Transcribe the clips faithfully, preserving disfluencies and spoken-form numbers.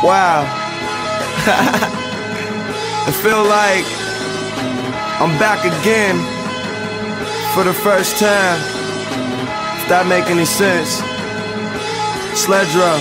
Wow. I feel like I'm back again for the first time. If that make any sense. Sledro,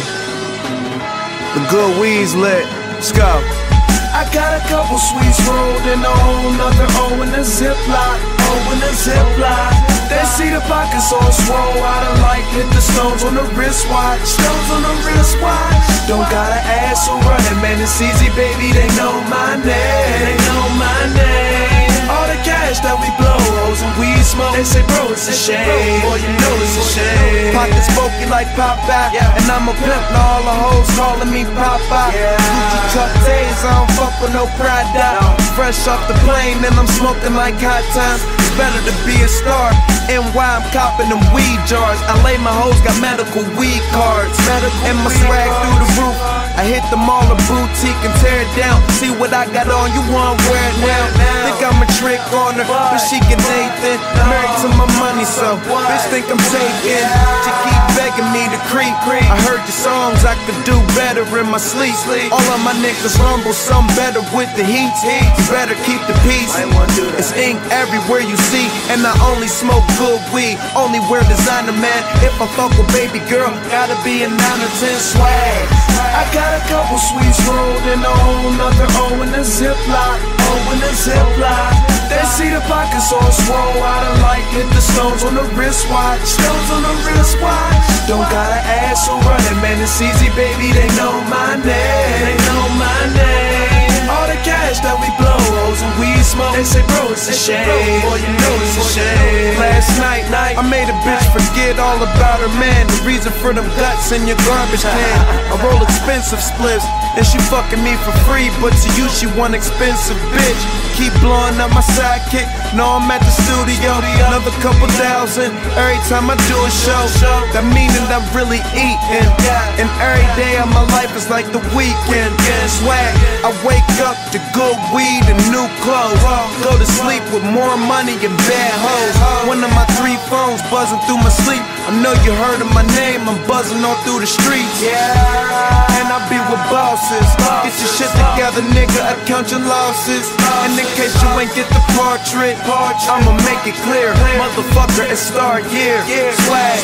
the good weed's lit. Let's go. I got a couple sweets rolled in a whole nother O in a Ziploc, O in a Ziploc. They see the pockets all swole, I done like hit the stones on the wristwatch, stones on the wristwatch. Don't gotta ask who running, man, it's easy, baby, they know my name, they know my name. All the cash that we blow, hoes and weed smoke, they say, bro, it's a shame, boy, you know it's a shame. Pockets bulky like Popeye, yeah. And I'm a pimp, now all the hoes calling me Popeye, yeah. Gucci Chuck Tays, I don't fuck with no pride out. No. Fresh off the plane and I'm smoking like hot times. It's better to be a star. N Y, I'm copping them weed jars. I lay my hoes, got medical weed cards, medical and my swag cards. Through the roof. I hit them all a boutique and tear it down. See what I got on, you wanna wear it now. Think I'm a trick on her, but she get Nathan. Married to my money, so bitch think I'm taking. She keep begging me to creep. I heard your songs, I could do better in my sleep. All of my niggas rumble, some better with the heat. You better keep the peace. It's ink everywhere you see, and I only smoke good weed. Only wear designer, man. If I fuck with baby girl, gotta be a nine or ten swag. I got a couple sweets rolled in a whole nother O in a Ziploc, O in a Ziploc. They see the pockets all swole, I done like hit the stones on the wristwatch, stones on the wristwatch. Don't gotta ask who running, man, it's easy, baby, they know my name, they know my name. All the cash that we blow, hoes and weed smoke, they say, bro, it's a shame, boy, you know it's a shame. Last night, night, I made a bitch forget all about her man. The reason for them guts in your garbage can. I roll expensive spliffs, and she fucking me for free, but to you she one expensive bitch. Keep blowing up my sidekick, know I'm at the studio, another couple thousand every time I do a show. That meaning I'm really eating, and every day of my life is like the weekend. Swag, I wake up to good weed and new clothes, go to sleep with more money and bad hoes. One of my three phones buzzing through my sleep. I know you heard of my name, I'm buzzing all through the streets. Yeah, and I be with bosses. Get your shit together, nigga, I count your losses. And in case you ain't get the portrait, I'ma make it clear, motherfucker, it's star year. Swag.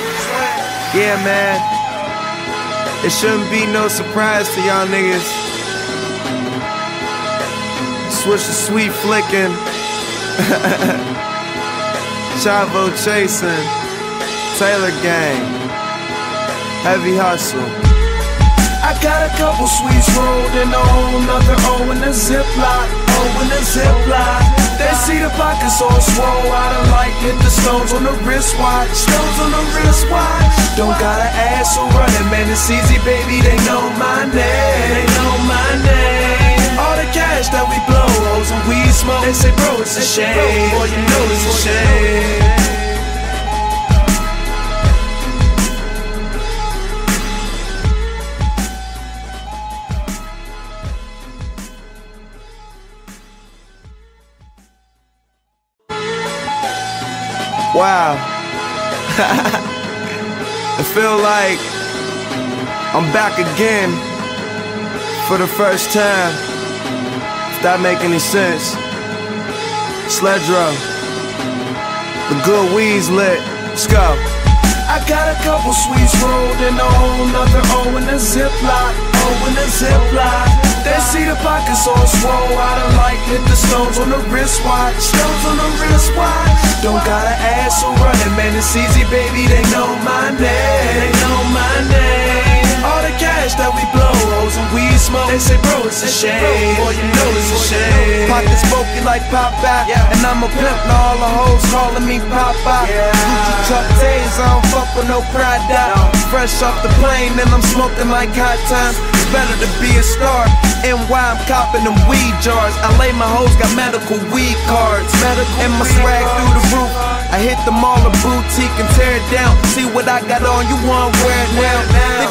Yeah, man, it shouldn't be no surprise to y'all niggas. Switch the sweet flicking, Chavo chasing, Taylor gang, heavy hustle. I got a couple sweets rolled in a whole nother O in a Ziploc, O in a Ziploc. They see the pockets all swole, I done like hit the stones on the wristwatch, stones on the wristwatch. Don't gotta ask who running, man, it's easy, baby, they know my name, they know my name. All the cash that we blow, hoes and weed smoke, they say, bro, it's a shame, boy, you know it's a shame. Wow. I feel like I'm back again for the first time. If that make any sense. Sledro, the good weed's lit. Let's go. I got a couple sweets rolled in a whole nother O in a Ziploc, O in a Ziploc. They see the pockets all swole, I done like hit the stones on the wristwatch, stones on the wristwatch. Don't gotta ask who running, man, it's easy, baby, they know my name, they know my name. All the cash that we blow, hoes and weed smoke, they say, bro, it's a shame, boy, you know it's a shame. Pockets bulky like Popeye, yeah. And I'm a pimp, now all the hoes calling me Popeye, yeah. Gucci Chuck Tays, I don't fuck with no pride out. No. Fresh off the plane and I'm smoking like hot times. It's better to be a star. N Y, I'm copping them weed jars. I lay my hoes, got medical weed cards, medical and my swag through the roof. I hit them all a boutique and tear it down. See what I got on, you wanna wear it now. Think I'm a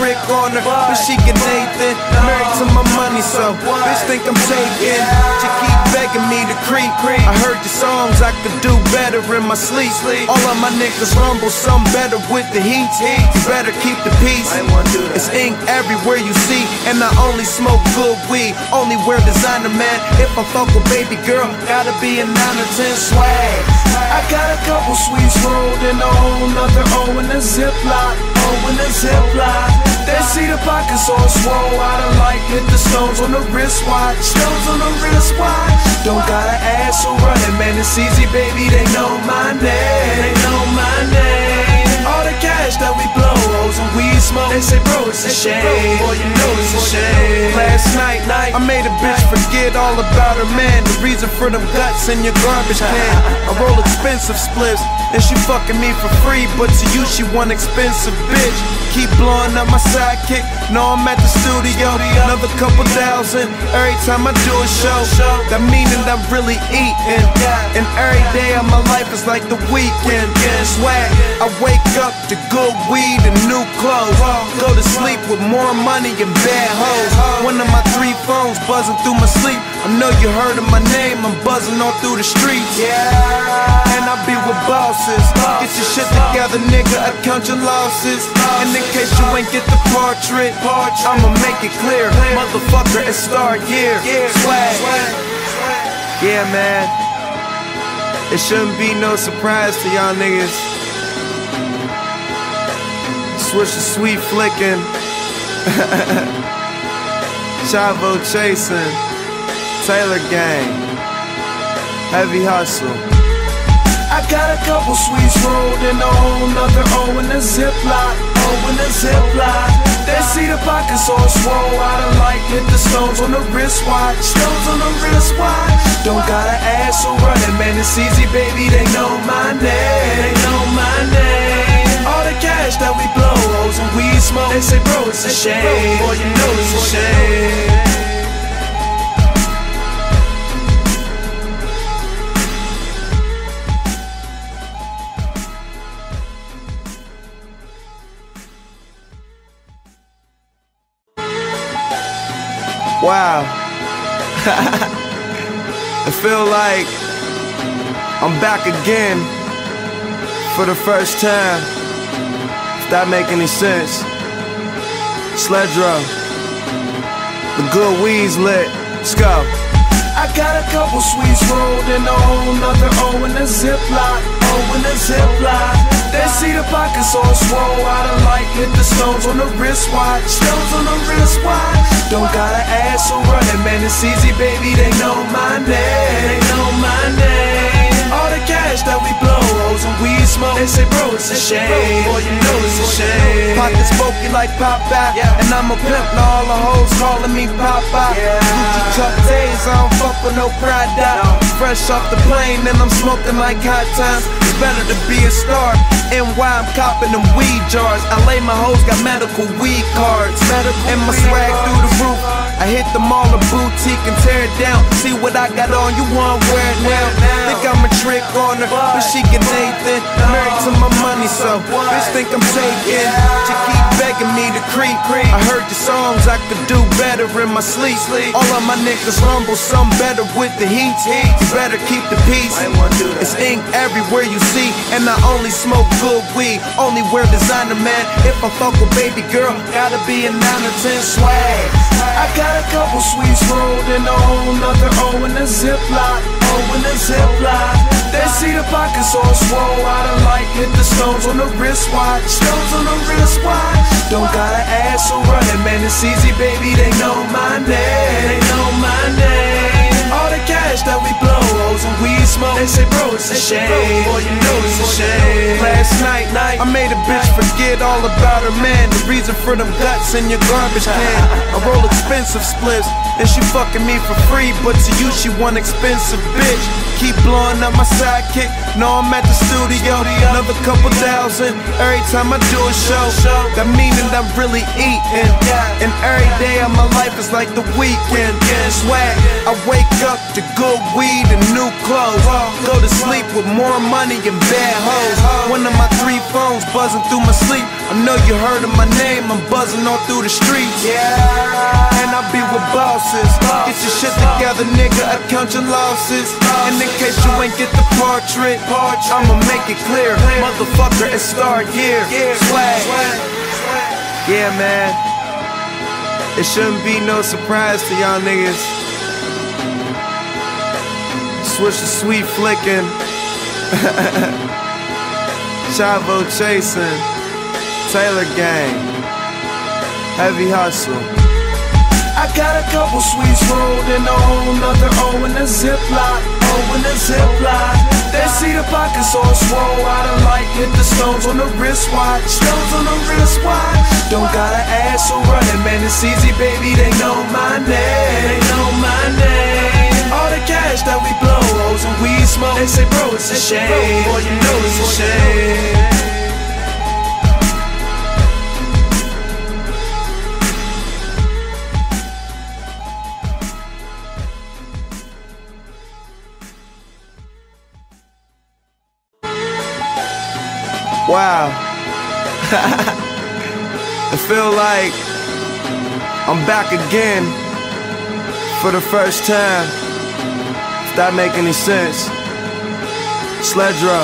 trick on her, but she get Nathan. Married to my money, so bitch think I'm taking. She keep begging me to creep. I heard your songs, I could do better in my sleep. All of my niggas rumble, some better with the heat. You better keep the peace. It's ink everywhere you see, and I only smoke good weed. Only wear designer, man. If I fuck with baby girl, gotta be a nine or ten swag. I got a couple sweets rolled in a whole nother O in a Ziploc, O in a Ziploc. They see the pockets all swole, I done like hit the stones on the wristwatch, stones on the wristwatch. Don't gotta ask who running, man, it's easy, baby, they know my name, they know my name. All the cash that we blow, hoes and weed smoke, they say bro, it's a shame, boy, you know it's a shame. Last night, night, I made a bitch forget all about her man. The reason for them guts in your garbage can. I roll expensive spliffs, and she fucking me for free, but to you she one expensive bitch. Keep blowing up my sidekick, know I'm at the studio, another couple thousand every time I do a show. That meaning I'm really eating, and every day of my life is like the weekend. Swag, I wake up to good weed and new clothes, go to sleep with more money and bad hoes. One of my three phones buzzing through my sleep. I know you heard of my name, I'm buzzing all through the streets. Yeah, and I be with bosses. Get your shit together, nigga, I count your losses. And in case you ain't get the portrait, I'ma make it clear, motherfucker, it's star year. Swag, yeah, man. It shouldn't be no surprise to y'all niggas. Switch the sweet flicking, Chavo chasing, Taylor gang, heavy hustle. I got a couple sweets rolled in a whole nother O in a Ziploc, O in a Ziploc. They see the pockets all swole, I done like hit the stones on the wristwatch, stones on the wristwatch. Don't gotta ask who running, man, it's easy, baby, they know my name, they know my name. All the cash that we blow, hoes and weed smoke, they say bro, it's a shame, boy, you know it's a shame. Wow. I feel like I'm back again for the first time, if that make any sense. Sledro, the good weed's lit, let's go. I got a couple sweets rolled in a whole nother O in a Ziploc, O in a Ziploc. They see the pockets all swole, I done like hit the stones on the wristwatch, stones on the wristwatch. Don't gotta ask who running, man, it's easy, baby, they know my name, they know my name. All the cash that we blow, hoes and weed smoke, they say bro, it's a shame, boy, you know it's a shame. Pockets smoky like Popeye, and I'm a pimp, now all the hoes calling me Popeye. Gucci cup days, I don't fuck with no Prada. Fresh off the plane, and I'm smoking like hot times. It's better to be a star. N Y, I'm copping them weed jars. L A, my hoes got medical weed cards, and my swag through the roof. I hit the mall, a boutique, and tear it down. See what I got on, you wanna wear it now. Think I'm a trick on her, but she get Nathan. Married to my money, so bitch think I'm taking. She keep begging me to creep. I heard your songs, I could do better in my sleep. All of my niggas rumble, some better with the heat. You better keep the peace. It's ink everywhere you see, and I only smoke good weed. Only wear designer, man. If I fuck with baby girl, gotta be a nine or ten swag. I got a couple sweets rolled in a whole nother O in a Ziploc, O in a Ziploc. They see the pockets all swole, I done like hit the stones on the wristwatch, stones on the wristwatch. Don't gotta ask who running, man, it's easy, baby, they know my name, they know my name. All the cash that we blow, hoes and weed smoke, they say bro, it's a shame, boy, you know it's a shame. Last night, night, I made a bitch forget all about her man. The reason for them guts in your garbage can. I roll expensive spliffs, and she fucking me for free, but to you she one expensive bitch. Keep blowing up my sidekick, know I'm at the studio, another couple thousand every time I do a show. That meaning I'm really eating, and every day of my life is like the weekend. Swag, I wake up to good good weed and new clothes. Go to sleep with more money and bad hoes. One of my three phones buzzing through my sleep. I know you heard of my name, I'm buzzing all through the streets. Yeah, and I be with bosses. Get your shit together, nigga, I count your losses. And in case you ain't get the portrait, I'ma make it clear, motherfucker, it's start year. Swag. Yeah, man, it shouldn't be no surprise to y'all niggas. Switch the sweet flicking, Chavo chasing, Taylor gang, heavy hustle. I got a couple sweets rolled in a whole nother O in a ziplock, O in a ziplock. They see the pockets all swole, I done like hit the stones on the wristwatch, stones on the wristwatch. Don't gotta ask who running, man, it's easy, baby, they know my name, they know my name. All the cash that we blow, hoes and weed smoke, they say, bro, it's a shame, boy, you know it's a shame. Wow. I feel like I'm back again for the first time. If that make any sense. Sledro,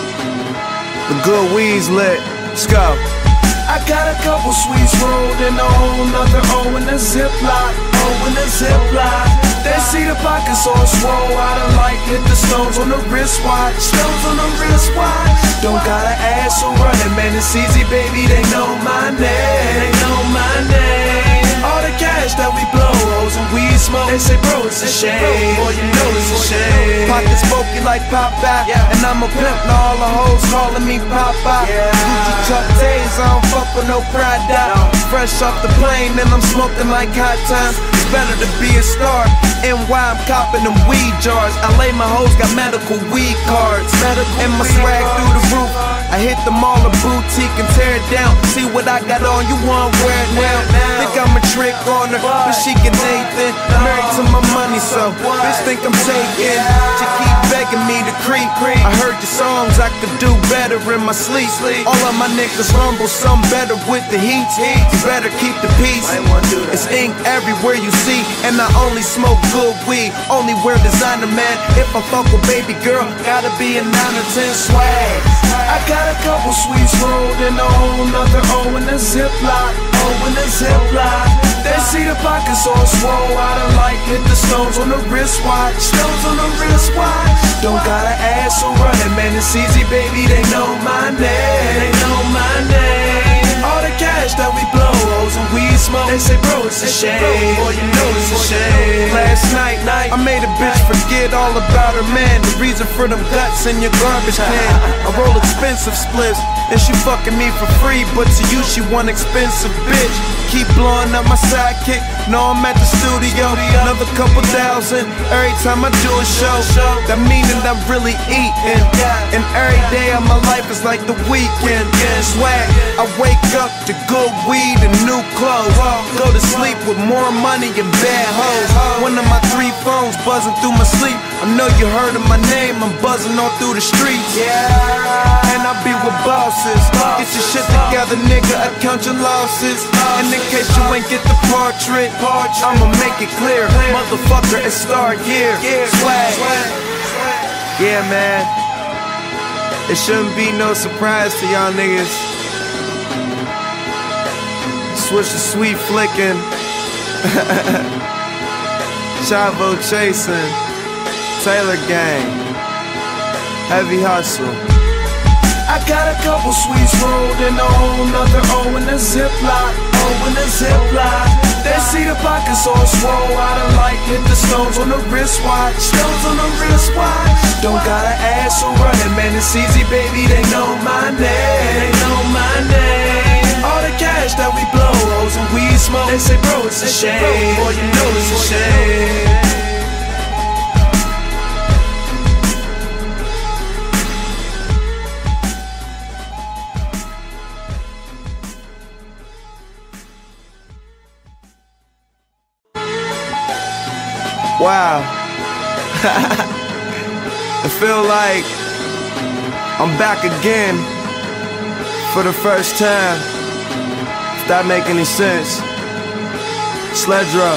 the good weed's lit. Let's go. I got a couple sweets rolled in a whole nother O in a ziplock, O in a ziplock. They see the pockets all swole, I done like hit the stones on the wristwatch, stones on the wristwatch. Don't gotta ask who running, man, it's easy, baby, they know my name, they know my name. All the cash that we blow, hoes and weed smoke, they say, bro, it's a shame, boy, you know it's a shame. Pockets smoky like Popeye, yeah. And I'm a pimp, now all the hoes calling me Popeye. Yeah. Gucci Chuck Tays, I don't fuck with no Prada. No. Fresh off the plane and I'm smoking like hot times. It's better to be a star. N Y, I'm copping them weed jars. L A, my hoes got medical weed cards. Medical and my swag cards. Through the roof. I hit them all a boutique and tear it down. See what I got on, you want wear it now. Think I'm a trick on her, but she get Nathan. Married to my money, so bitch think I'm taking. She keep begging me to creep. I heard your songs, I could do better in my sleep. All of my niggas rumble, some better with the heat. You better keep the peace. It's ink everywhere you see, and I only smoke good weed. Only wear designer, man. If I fuck with baby girl, gotta be a nine or ten swag. I got a couple sweets rolled in a whole nother O in a ziplock, O in a ziplock. They see the pockets all swole, I done like hit the stones on the wristwatch, stones on the wristwatch. Don't gotta ask who running, man, it's easy, baby, they know my name, they know my name. All the cash that we blow, hoes and weed smoke, they say, bro, it's a shame, boy, you know it's a shame. Last night, night, I made a bitch forget all about her man. The reason for them guts in your garbage can. I roll expensive spliffs, and she fucking me for free, but to you she one expensive bitch. Keep blowing up my sidekick, know I'm at the studio. Another couple thousand every time I do a show. That meaning I'm really eating, and every day of my life is like the weekend. Swag, I wake up to good weed and new clothes. Go to sleep with more money and bad hoes. One of my three phones buzzing through my sleep. I know you heard of my name, I'm buzzing all through the streets. Yeah, and I be with bosses. Get your shit together, nigga, I count your losses. And in case you ain't get the portrait, I'ma make it clear, motherfucker, it's start year. Swag. Yeah, man, it shouldn't be no surprise to y'all niggas. Switch the sweet flicking, Chavo chasing, Taylor gang, heavy hustle. I got a couple sweets rolled in a whole nother O in a ziplock, O in a ziplock. They see the pockets all swole, I done like hit the stones on the wristwatch, stones on the wristwatch. Don't gotta ask who running, man, it's easy, baby, they know my name, they know my name. All the cash that we blow, hoes and weed smoke, they say, bro, it's a shame, boy, you know it's a shame. Wow. I feel like I'm back again for the first time, if that make any sense. Sledro,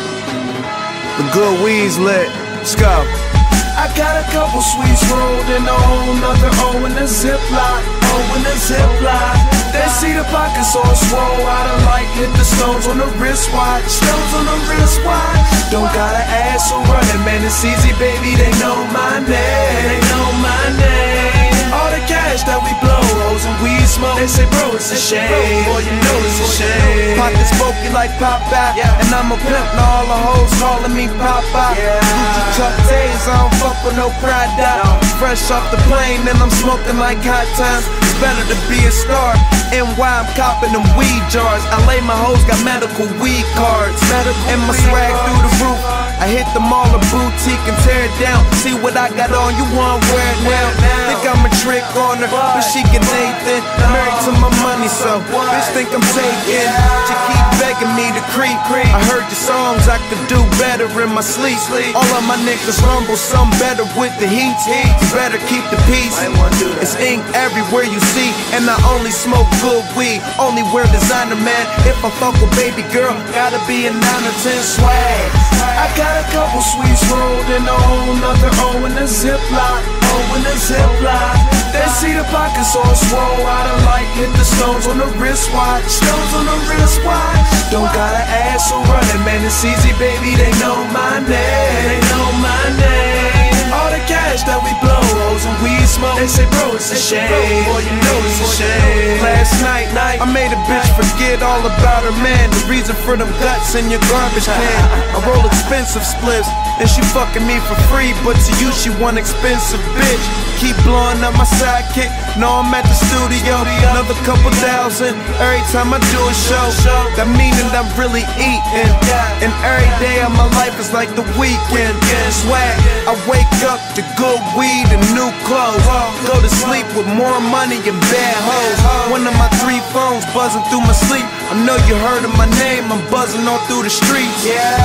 the good weed's lit, let's go. I got a couple sweets rolled in a whole nother O in a Ziploc, O in a Ziploc. They see the pockets all swole, I done like hit the stones on the wristwatch, stones on the wristwatch. Don't gotta ask who running, man, it's easy, baby, they know my name, they know my name. All the cash that we blow, hoes and weed smoke, they say, bro, it's a shame, boy, you know it's a shame. Pockets bulky like Popeye, yeah. And I'm a pimp, now all the hoes calling me Popeye. Yeah. Gucci Chuck Tays, I don't fuck with no Prada. No. Fresh off the plane, and I'm smoking like hot times. It's better to be a star. N Y, I'm copping them weed jars. L A, my hoes got medical weed cards. Medical and my swag cards. Through the roof. I hit the mall, a boutique, and tear it down. See what I got on, you wanna wear it now. Think I'm a trick on her, but she get Nathan. Married to my money, so bitch think I'm taking. She keep begging me to creep. I heard your songs, I could do better in my sleep. All of my niggas rumble, some better with the heat. You better keep the peace. It's ink everywhere you see, and I only smoke good weed. Only wear designer, man. If I fuck with baby girl, gotta be a nine or ten swag. I got a couple sweets rolled in a whole nother O in a Ziploc, O in a Ziploc. They see the pockets all swole, I done like hit the stones on the wristwatch, stones on the wristwatch. Don't gotta ask who running, man, it's easy, baby, they know my name, they know my name. All the cash that we blow, hoes and weed smoke, they say, bro, it's a shame, boy, you know it's a shame. Last night, I made a bitch forget all about her man. The reason for them guts in your garbage can. I roll expensive spliffs, and she fucking me for free, but to you she one expensive bitch. Keep blowing up my sidekick, know I'm at the studio. Another couple thousand every time I do a show. That meaning I'm really eating, and every day of my life is like the weekend. Swag, I wake up to good weed and new clothes. Go to sleep with more money and bad hoes. One of my three phones buzzing through my sleep. I know you heard of my name, I'm buzzing all through the streets.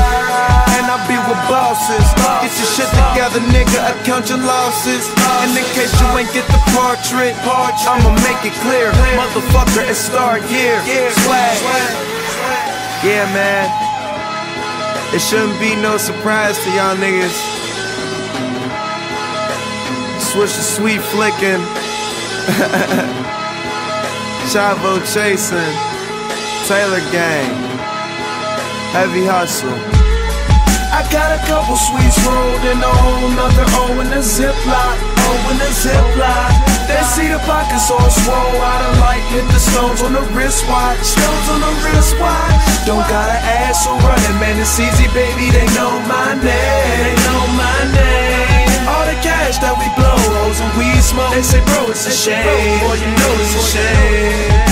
Yeah, and I be with bosses. Get your shit together, nigga, I count your losses. And in case you ain't get the portrait, I'ma make it clear, motherfucker, it's star year. Swag, yeah, man. It shouldn't be no surprise to y'all niggas. Switch the sweet flicking, Chavo chasing, Taylor gang, heavy hustle. I got a couple sweets rolled in a whole nother O in a Ziploc, O in a Ziploc. They see the pockets all swole, I done like hit the stones on the wristwatch, stones on the wristwatch. Don't gotta ask who running, man, it's easy, baby, they know my name, they know my name. All the cash that we blow, hoes and weed smoke, they say, bro, it's a shame, boy, you know it's a shame.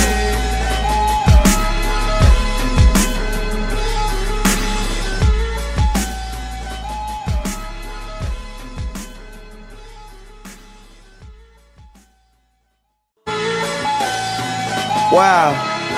Wow.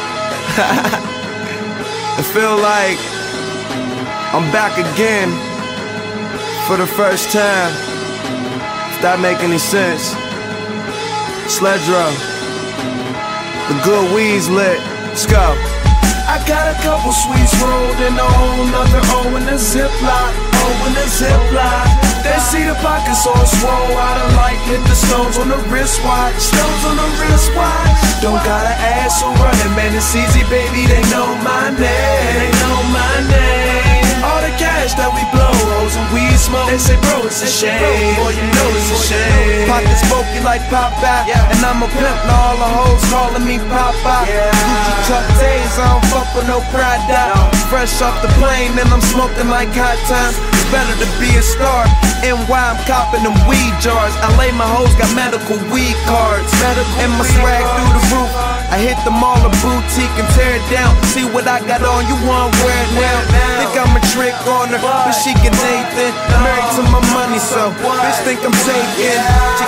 I feel like I'm back again for the first time, if that make any sense. Sledro, the good weed's lit, let's go. I got a couple sweets rolled in a whole nother O in a Ziploc, O in a Ziploc. They see the pockets all swole, I done like hit the stones on the wristwatch, stones on the wristwatch. Don't gotta ask who running, man, it's easy, baby, they know my name, they know my name. All the cash that we blow, hoes and weed smoke, they say, bro, it's a shame, boy, you know it's a shame. Pockets bulky like Popeye, yeah. And I'm a pimp, now all the hoes calling me Popeye. Yeah. Gucci Chuck Tays, I don't fuck with no Prada. No. Fresh off the plane, and I'm smoking like hot times. It's better to be a star. N Y, I'm copping them weed jars. L A, my hoes got medical weed cards. Medical and my swag through the roof. I hit the mall, a boutique, and tear it down. See what I got on, you wanna wear it now. Think I'm a trick on her, but she get Nathan. Married to my money, so bitch think I'm taking. She keep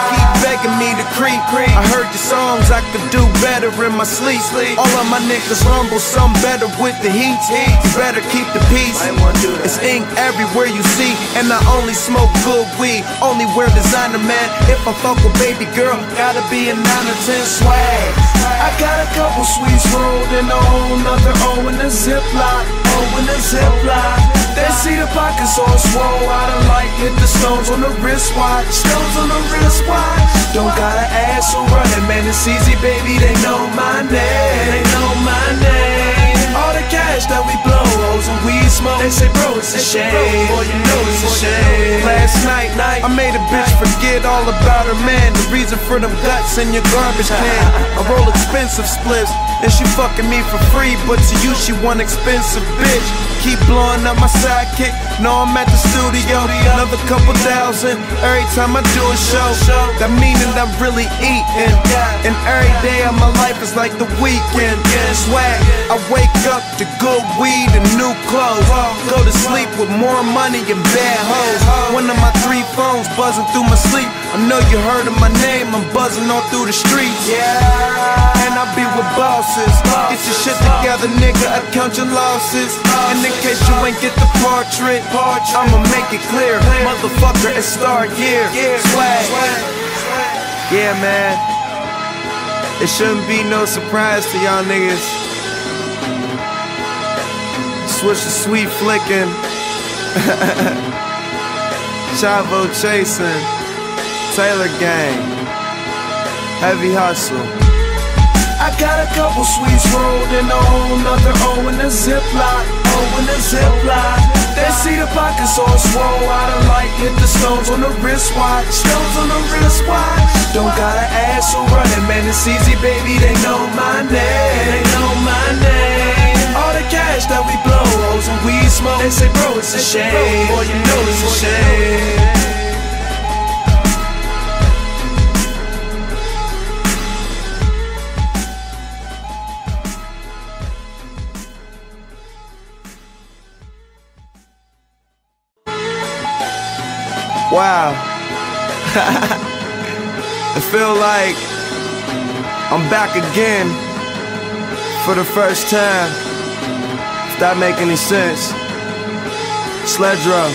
begging me to creep. I heard your songs, I could do better in my sleep. All of my niggas humble, some better with the heat. You better keep the peace. It's ink everywhere you see, and I only smoke good weed. Only wear designer, man. If I fuck with baby girl, gotta be a nine or ten swag. I got a couple sweets rolled in a whole nother O in a Ziploc, O in a Ziploc. They see the pockets all swole, I done like hit the stones on the wristwatch, stones on the wristwatch. Don't gotta ask who running, man, it's easy, baby, they know my name, they know my name. All the cash that we blow, hoes and weed smoke, they say bro, it's a shame, boy, you know it's a shame. Last night, night, I made a bitch forget all about her man. The reason for them guts in your garbage can. I roll expensive spliffs, and she fucking me for free, but to you she one expensive bitch. Keep blowing up my sidekick, know I'm at the studio, another couple thousand every time I do a show. That meaning I'm really eating, and every day of my life is like the weekend. Swag, I wake up to good weed and new clothes, go to sleep with more money and bad hoes. One of my three phones buzzing through my sleep, I know you heard of my name, I'm buzzing all through the streets. Yeah, and I be with bosses, get your shit together, nigga, I count your losses. And in case you ain't get the portrait, I'ma make it clear, motherfucker, it's start year. Swag, yeah, man, it shouldn't be no surprise to y'all niggas. Switch the sweet flicking, Chavo chasing, Taylor gang, heavy hustle. I got a couple sweets rolled in a whole nother O in a Ziploc, O in a Ziploc. They see the pockets all swole, I done like hit the stones on the wristwatch, stones on the wristwatch. Don't gotta ask who running, man, it's easy, baby, they know my name, they know my name. All the cash that we blow, hoes and weed smoke, they say bro, it's a shame, boy, you know it's a shame. Wow. I feel like I'm back again for the first time, if that make any sense. Sledro,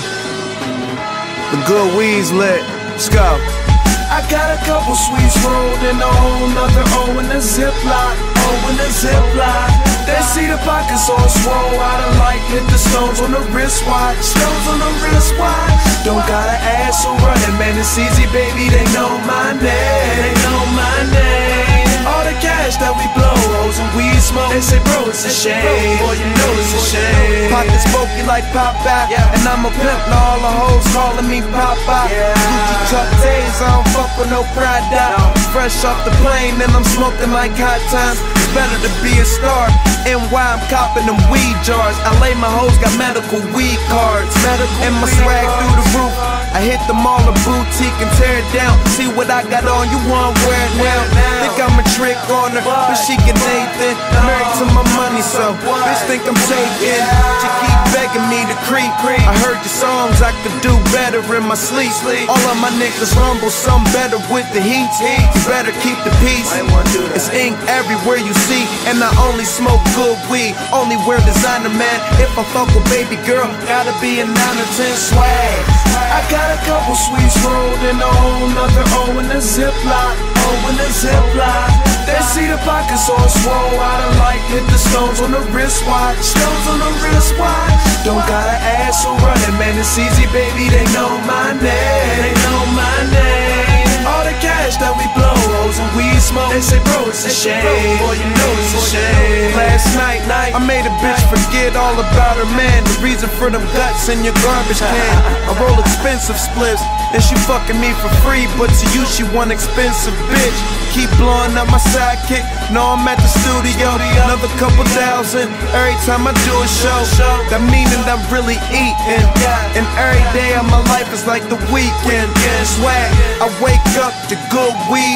the good weed's lit, let's go. I got a couple sweets rolled in a whole nother O in a Ziploc, O in a Ziploc. They see the pockets all swole, I done like hit the stones on the wristwatch, stones on the wristwatch. Don't gotta ask who running, man, it's easy, baby, they know my name, they know my name. All the cash that we blow, hoes and weed smoke, they say bro, it's a shame, boy, you know it's a shame. Pockets smoky like Popeye, and I'm a pimp, now all the hoes calling me Popeye. Gucci Chuck Days, I don't fuck with no Prada. Fresh off the plane and I'm smoking like hot times. It's better to be a star. N Y, I'm copping them weed jars. L A, my hoes got medical weed cards, and my swag through the roof. I hit the mall, a boutique, and tear it down. See what I got on, you want wear it now. Think I'm a trick on her, but she get Nathan. Married to my money, so bitch think I'm taking. She keep begging me to creep. I heard your songs, I could do better in my sleep. All of my niggas humble, some better with the heat. You better keep the peace. It's ink everywhere you see, and I only smoke good weed. Only wear designer, man. If I fuck with baby girl, gotta be a nine or ten swag. I got a couple sweets rolled in a whole nother O in a Ziploc, O in a Ziploc. They see the pockets all swole, I done like hit the stones on the wristwatch, stones on the wristwatch. Don't gotta ask who running, man, it's easy, baby, they know my name, they know my name. All the cash that we blow, hoes and weed smoke, they say bro, it's a shame, boy, you know it's a shame. Last night, night, I made a bitch forget all about her man. The reason for them guts in your garbage can. I roll expensive spliffs, and she fucking me for free, but to you she one expensive bitch. Keep blowing up my sidekick, know I'm at the studio, another couple thousand every time I do a show. That meaning I'm really eating, and every day of my life is like the weekend. Swag, I wake up to good weed and new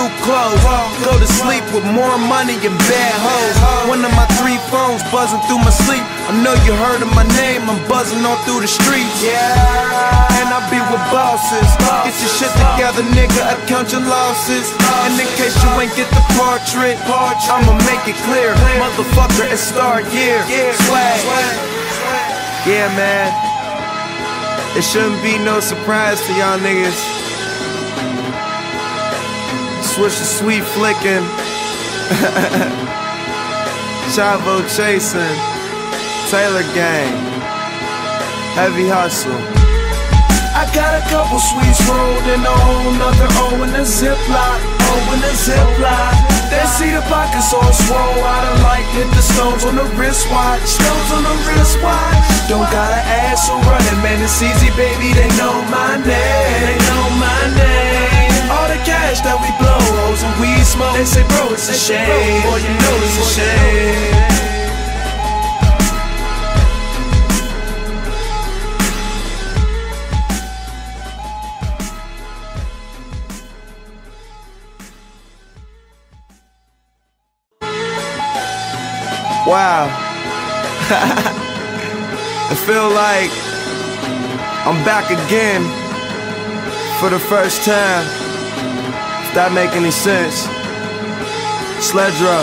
new clothes. Go to sleep with more money and bad hoes. One of my three phones buzzing through my sleep. I know you heard of my name, I'm buzzing all through the streets. Yeah, and I be with bosses. Get your shit together, nigga, I count your losses. And in case you ain't get the portrait, I'ma make it clear, motherfucker, it's star year. Swag. Yeah, man, it shouldn't be no surprise to y'all niggas. Switch the sweet flicking, Chavo chasing, Taylor gang, heavy hustle. I got a couple sweets rolled in a whole nother O in a Ziploc, O in a Ziploc. They see the pockets all swole, I done like hit the stones on the wristwatch, stones on the wristwatch. Don't gotta ask who running, man, it's easy, baby, they know my name, they know my name. All the cash that we blow, hoes and weed smoke, they say, bro, it's a shame, boy, you know it's a shame. Wow. I feel like I'm back again for the first time, if that make any sense. Sledro,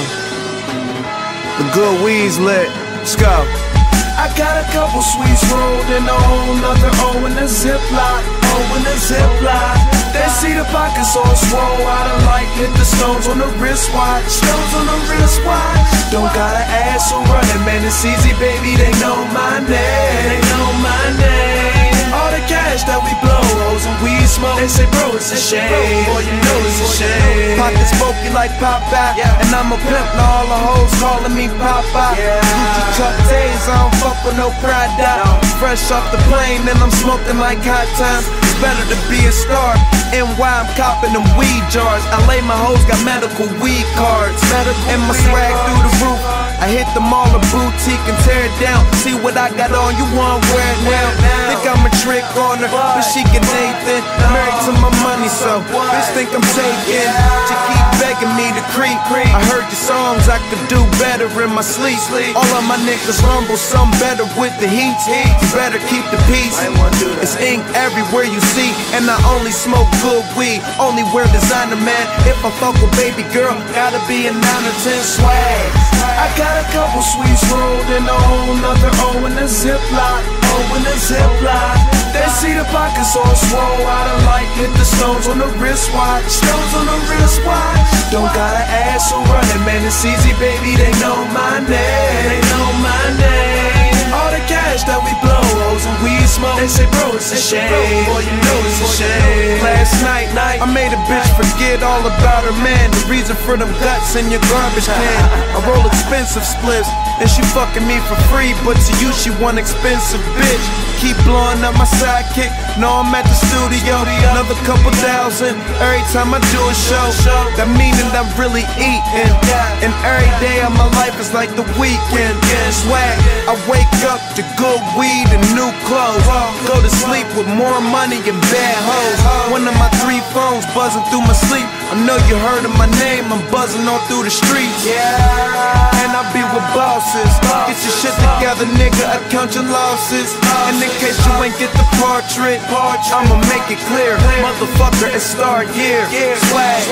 the good weed's lit, let's go. I got a couple sweets rolled in a whole nother O in a Ziploc, O in a Ziploc. They see the pockets all swole, I done like hit the stones on the wristwatch, stones on the wristwatch. Don't gotta ask who running, man, it's easy, baby, they know my name, they know my name. All the cash that we blow, hoes and weed smoke, they say, bro, it's a shame, boy, you know it's a shame. Pockets bulky like Popeye, yeah. And I'm a pimp, now all the hoes calling me Popeye. Yeah. Gucci Chuck Days, I don't fuck with no pride out. No. Fresh off the plane, and I'm smoking like hot times. It's better to be a star. N Y, I'm copping them weed jars. L A, my hoes got medical weed cards. Medical and my swag cards. Through the roof. I hit them all a boutique and tear it down. See what I got on, you wanna wear it now. Think I'm a trick on her, but she get Nathan. Married to my money, so bitch think I'm taking. She keep begging me to creep. I heard your songs, I could do better in my sleep. All of my niggas rumble, some better with the heat. You better keep the peace. It's ink everywhere you see, and I only smoke good weed. Only wear designer, man. If I fuck with baby girl, gotta be a nine or ten swag. I got a couple sweets rolled in a whole nother O in a Ziploc, O in a Ziploc. They see the pockets all swole, I done like hit the stones on the wristwatch, stones on the wristwatch. Don't gotta ask who running, man, it's easy, baby, they know my name, they know my name. All the cash that we blow, hoes and weed smoke, they say, bro, it's a shame, boy, you know it's a shame. Last night, night, I made a bitch forget all about her man. The reason for them guts in your garbage can. I roll expensive spliffs, and she fucking me for free, but to you she one expensive bitch. Keep blowing up my sidekick, know I'm at the studio. Another couple thousand every time I do a show. That meaning I'm really eating, and every day of my life is like the weekend. Swag, I wake up to good weed and new clothes. Go to sleep with more money and bad hoes. One of my three phones buzzing through my sleep. I know you heard of my name, I'm buzzing all through the streets. Yeah, and I be with bosses. Get your shit together, nigga, I count your losses. And in case you ain't get the portrait, I'ma make it clear, motherfucker, it's star year. Swag.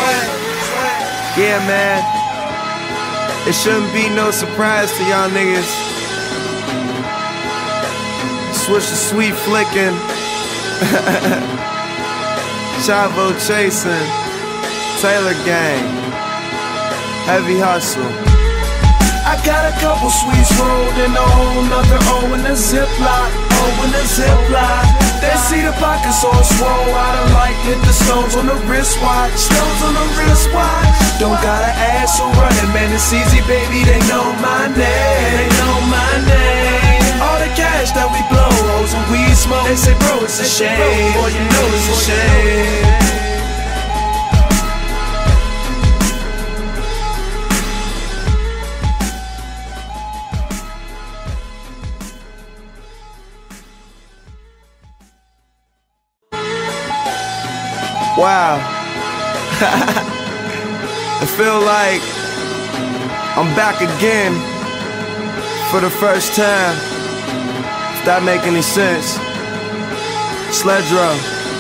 Yeah, man, it shouldn't be no surprise to y'all niggas. Switch the sweet flicking, Chavo chasing, Taylor gang, heavy hustle. I got a couple sweets rolled in a whole nother O in a Ziploc, O in a Ziploc. They see the pockets all swole, I done like hit the stones on the wristwatch, stones on the wristwatch. Don't gotta ask who running, man, it's easy, baby, they know my name, they know my name. All the cash that we blow, hoes and weed smoke, they say, bro, it's a shame, boy, you know it's a shame. Wow. I feel like I'm back again for the first time, if that make any sense. Sledro,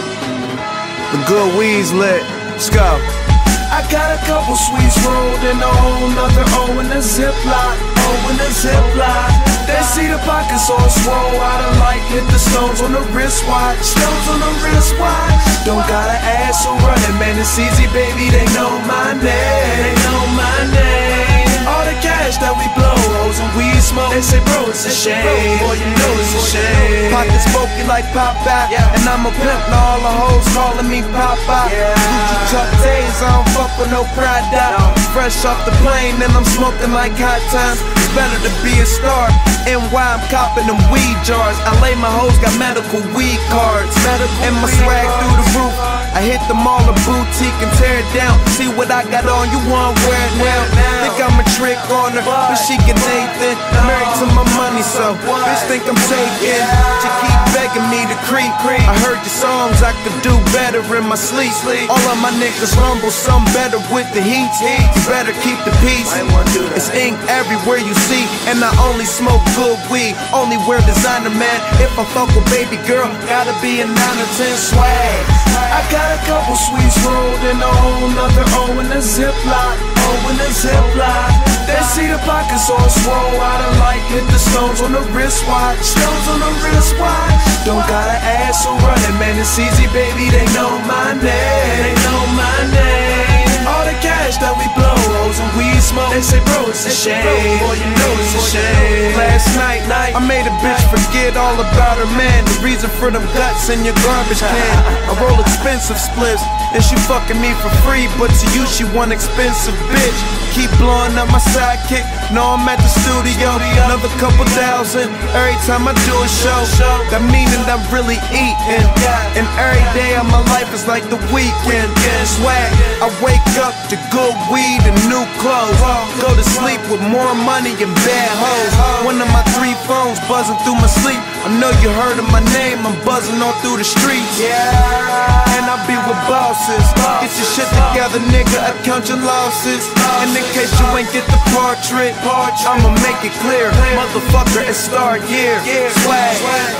the good weed's lit, let's go. I got a couple sweets rolled in a whole nother O in a Ziploc, O in a Ziploc. They see the pockets all swole, I done like hit the stones on the wristwatch, stones on the wristwatch. Don't gotta ask who running, man, it's easy, baby, they know my name, they know my name. All the cash that we blow, hoes and weed smoke, they say, bro, it's a shame, boy, you know it's a shame. Pockets smoky like Popeye, yeah. And I'm a pimp, now all the hoes calling me Popeye. Yeah. Gucci truck days, I don't fuck with no pride out. No. Fresh off the plane, and I'm smoking like hot times. It's better to be a star. N Y, I'm copping them weed jars. I lay my hoes, got medical weed cards, medical and my swag cards. Through the roof. I hit them all a boutique and tear it down. See what I got on, you want wear it now. Think I'm a trick on her, but she get Nathan. Married to my money, so bitch think I'm taking. She keep begging me to creep. I heard your songs, I could do better in my sleep. All of my niggas rumble, some better with the heat. You better keep the peace. It's ink everywhere you see, and I only smoke good weed. Only wear designer, man. If I fuck with baby girl, gotta be a nine or ten swag. I got a couple sweets rolled in a whole nother O in a Ziploc, O in a Ziploc. They see the pockets all swole, I done like hit the stones on the wristwatch, stones on the wristwatch. Don't gotta ask who running, man, it's easy, baby, they know my name, they know my name. All the cash that we blow, hoes and weed smoke, they say, bro, it's a shame, boy, you know it's a shame. Last night, night, I made a bitch forget all about her man. The reason for them guts in your garbage can. I roll expensive spliffs, and she fucking me for free, but to you she one expensive bitch. Keep blowing up my sidekick, know I'm at the studio. Another couple thousand every time I do a show. That meaning I'm really eating, and every day of my life is like the weekend. Swag, I wake up to good weed and new clothes. Go to sleep with more money and bad hoes. One of my three phones buzzing through my sleep. I know you heard of my name, I'm buzzing all through the streets. Yeah, and I be with bosses. Get your shit together, nigga, I count your losses. And in case you ain't get the portrait, I'ma make it clear, motherfucker, it's star year. Swag,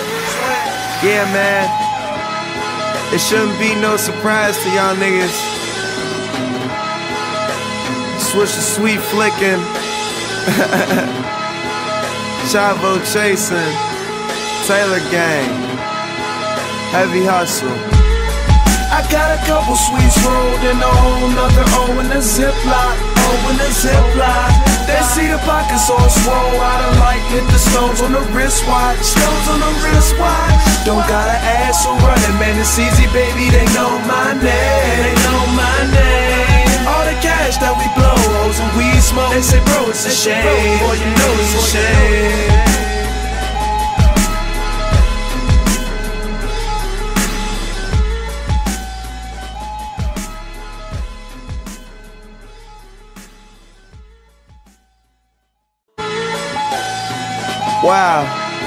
yeah, man. It shouldn't be no surprise to y'all niggas. Switch the sweet flicking, Chavo chasing, Taylor gang, heavy hustle. I got a couple sweets rolled in a whole nother O in a Ziploc, O in a Ziploc. They see the pockets all swole, I done like hit the stones on the wristwatch, stones on the wristwatch. Don't gotta ask who running, man, it's easy, baby, they know my name, they know my name. All the cash that we blow, hoes and weed smoke, they say, bro, it's a shame, boy, you know it's a shame. Wow.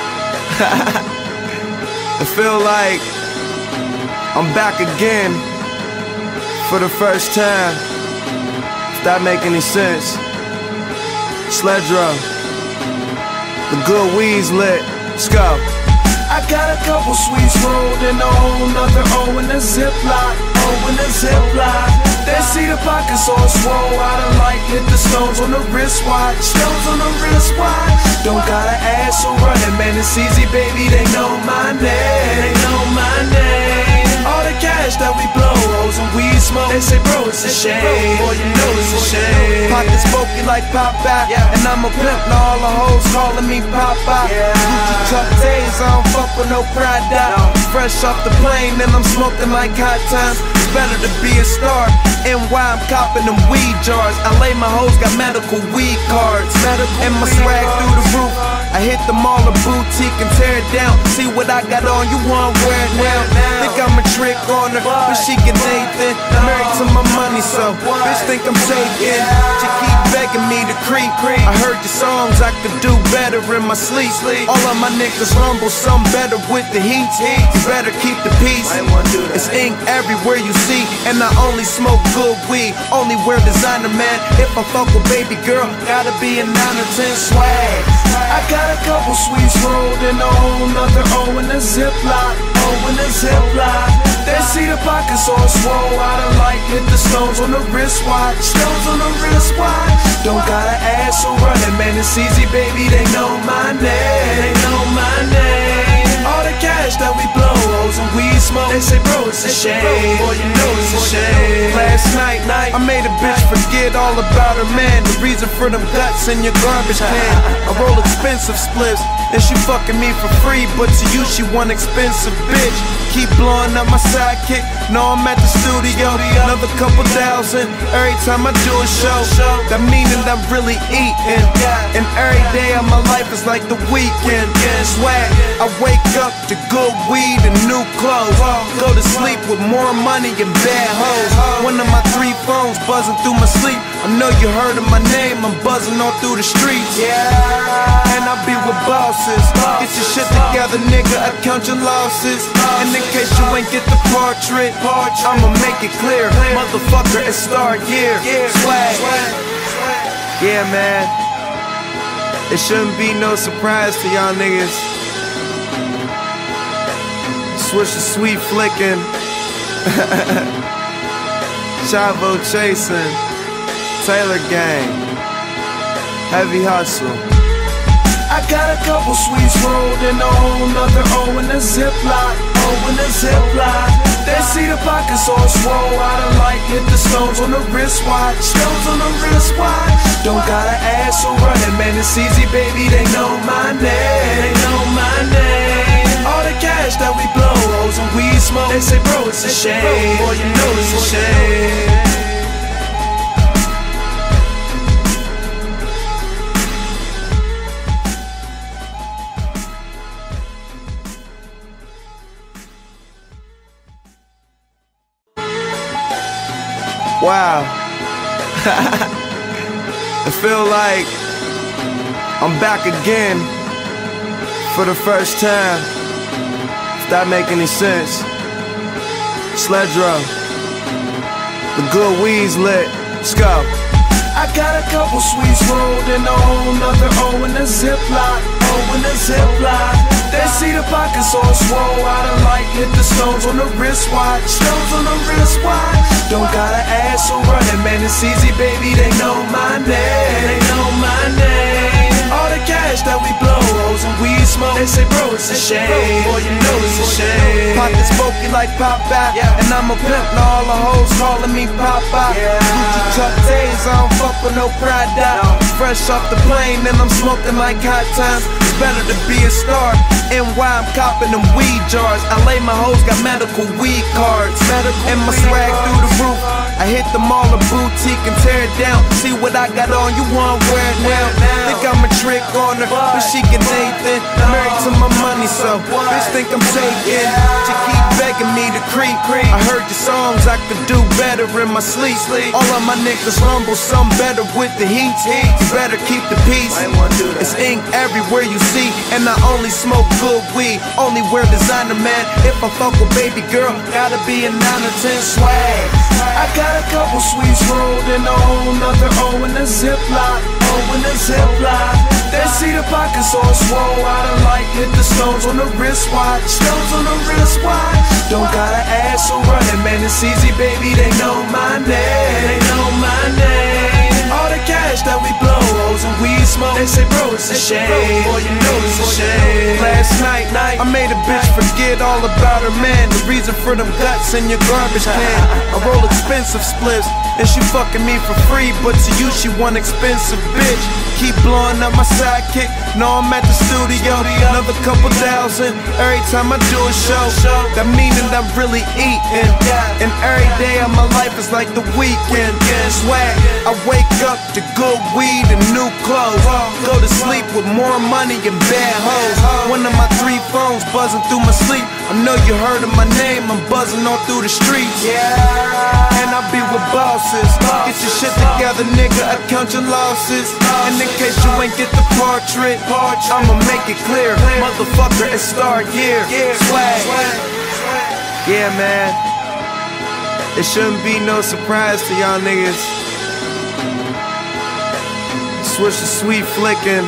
I feel like I'm back again for the first time, if that make any sense. Sledro, the good weed's lit, let's go. I got a couple sweets rolled in a whole nother O in a Ziploc, O in a Ziploc. They see the pockets all swole, I done like hit the stones on the wristwatch, stones on the wristwatch. Don't gotta ask who running, man, it's easy, baby, they know my name, they know my name. All the cash that we blow, hoes and weed smoke, they say, bro, it's a shame, boy, you know it's a shame. Pockets smoky like Popeye, yeah. And I'm a pimp, now all the hoes calling me Popeye. Yeah. Gucci truck days, I don't fuck with no pride out. No. Fresh off the plane, and I'm smoking like hot times. It's better to be a star. N Y, I'm copping them weed jars. I lay my hoes, got medical weed cards, medical and my swag cards. Through the roof. I hit them all a boutique and tear it down. See what I got on, you want wear it now. Think I'm a trick on her, but she get Nathan. Married to my money, so bitch think I'm taking. She keep begging me to creep. I heard your songs, I could do better in my sleep. All of my niggas rumble, some better with the heat. You better keep the peace. It's ink everywhere you see, and I only smoke good weed, only wear designer, man. If I fuck with baby girl, gotta be a nine or ten swag. I got a couple sweets rolled in a whole nother O in a Ziploc, O in a Ziploc. They see the pockets all swole, I done like hit the stones on the wristwatch, stones on the wristwatch. Don't gotta ask who running, man, it's easy, baby, they know my name, they know my name. All the cash that we blow, hoes and weed smoke, they say, bro, it's a shame, boy, you know it's a shame. Last night, night, I made a bitch forget all about her man. The reason for them guts in your garbage can. I roll expensive spliffs, and she fucking me for free, but to you she one expensive bitch. Keep blowing up my sidekick, know I'm at the studio, another couple thousand every time I do a show. That meaning I'm really eating, and every day of my life is like the weekend. Swag, I wake up to good weed and new clothes, go to sleep with more money and bad hoes. One of my three phones buzzing through my sleep, I know you heard of my name, I'm buzzing all through the streets. Yeah, and I be with bosses, get your shit together, nigga, I count your losses. And in case you ain't get the portrait, I'ma make it clear, motherfucker, it's star year. Swag, yeah, man, it shouldn't be no surprise to y'all niggas. Switch the sweet flicking, Chavo chasing, Taylor gang, heavy hustle. I got a couple sweets rolled in a whole nother O in a Ziploc, O in a Ziploc. They see the pockets all swole, I done like hit the stones on the wristwatch, stones on the wristwatch. Don't gotta ask who running, man, it's easy, baby, they know my name, they know my name. All the cash that we blow, hoes and weed smoke, they say, bro, it's a shame, boy, you know it's a shame. Wow. I feel like I'm back again for the first time, if that make any sense. Sledro, the good weed's lit, let's go. I got a couple sweets rolled in a whole nother O in a Ziploc, O in a Ziploc. They see the pockets all swole, I done like hit the stones on the wristwatch, stones on the wristwatch. Don't gotta ask who running, man, it's easy, baby, they know my name, they know my name. All the cash that we blow, hoes and weed smoke, they say, bro, it's a shame, boy, you know it's a shame. Pockets smoky like Popeye, and I'm a pimp, now all the hoes calling me Popeye. Gucci Chuck Tays, I don't fuck with no Prada. Fresh off the plane and I'm smoking like hot times. It's better to be a star. N Y, I'm copping them weed jars. I lay my hoes, got medical weed cards, and my swag through the roof. I hit them all a boutique and tear it down. See what I got on, you want wear it now. Think I'm a trick on her, but she get Nathan. Married to my money, so bitch think I'm taking. She keep begging me to creep. I heard your songs, I could do better in my sleep. All of my niggas rumble, some better with the heat. You better keep the peace. It's ink everywhere you see, and I only smoke good weed, only wear designer, man. If I fuck with baby girl, gotta be a nine or ten swag. I got a couple sweets rolled in a whole nother O in a Ziploc, O in a Ziploc. They see the pockets all swole, I done like hit the stones on the wristwatch, stones on the wristwatch. Don't gotta ask who running, man, it's easy, baby, they know my name, they know my name. All the cash that we blow, hoes and weed smoke, they say, bro, it's a shame, boy, you know it's a shame. Last night, night, I made a bitch forget all about her man. The reason for them guts in your garbage can. I roll expensive spliffs, and she fucking me for free, but to you she one expensive bitch. Keep blowing up my sidekick, know I'm at the studio, another couple thousand every time I do a show. That meaning I'm really eating, and every day of my life is like the weekend. Swag, I wake up to good weed and new clothes, go to sleep with more money and bad hoes. One of my three phones buzzing through my sleep, I know you heard of my name, I'm buzzing all through the streets. Yeah, and I be with bosses, get your shit together, nigga, I count your losses. And in case you ain't get the portrait, I'ma make it clear, motherfucker, it's star year. Swag, yeah, man, It shouldn't be no surprise to y'all niggas. Switch the sweet flicking.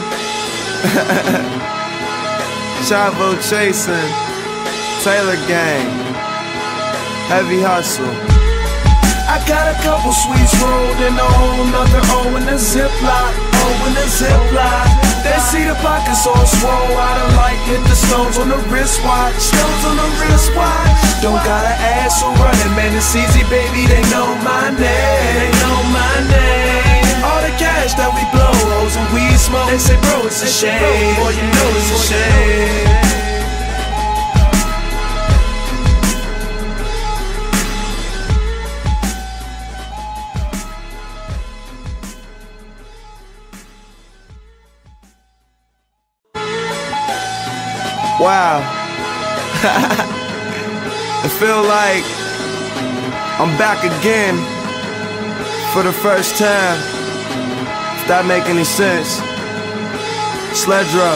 Chavo chasing. Taylor gang. Heavy hustle. I got a couple sweets rolled in a whole nother O in a Ziploc, O in a Ziploc. They see the pockets all swole, I done like hit the stones on the wristwatch, stones on the wristwatch. Don't gotta ask who running, man, it's easy, baby, they know my name, they know my name. All the cash that we blow, hoes and weed smoke, they say, bro, it's a shame, boy, you know it's a shame. Wow. I feel like I'm back again for the first time. If that make any sense. Sledro.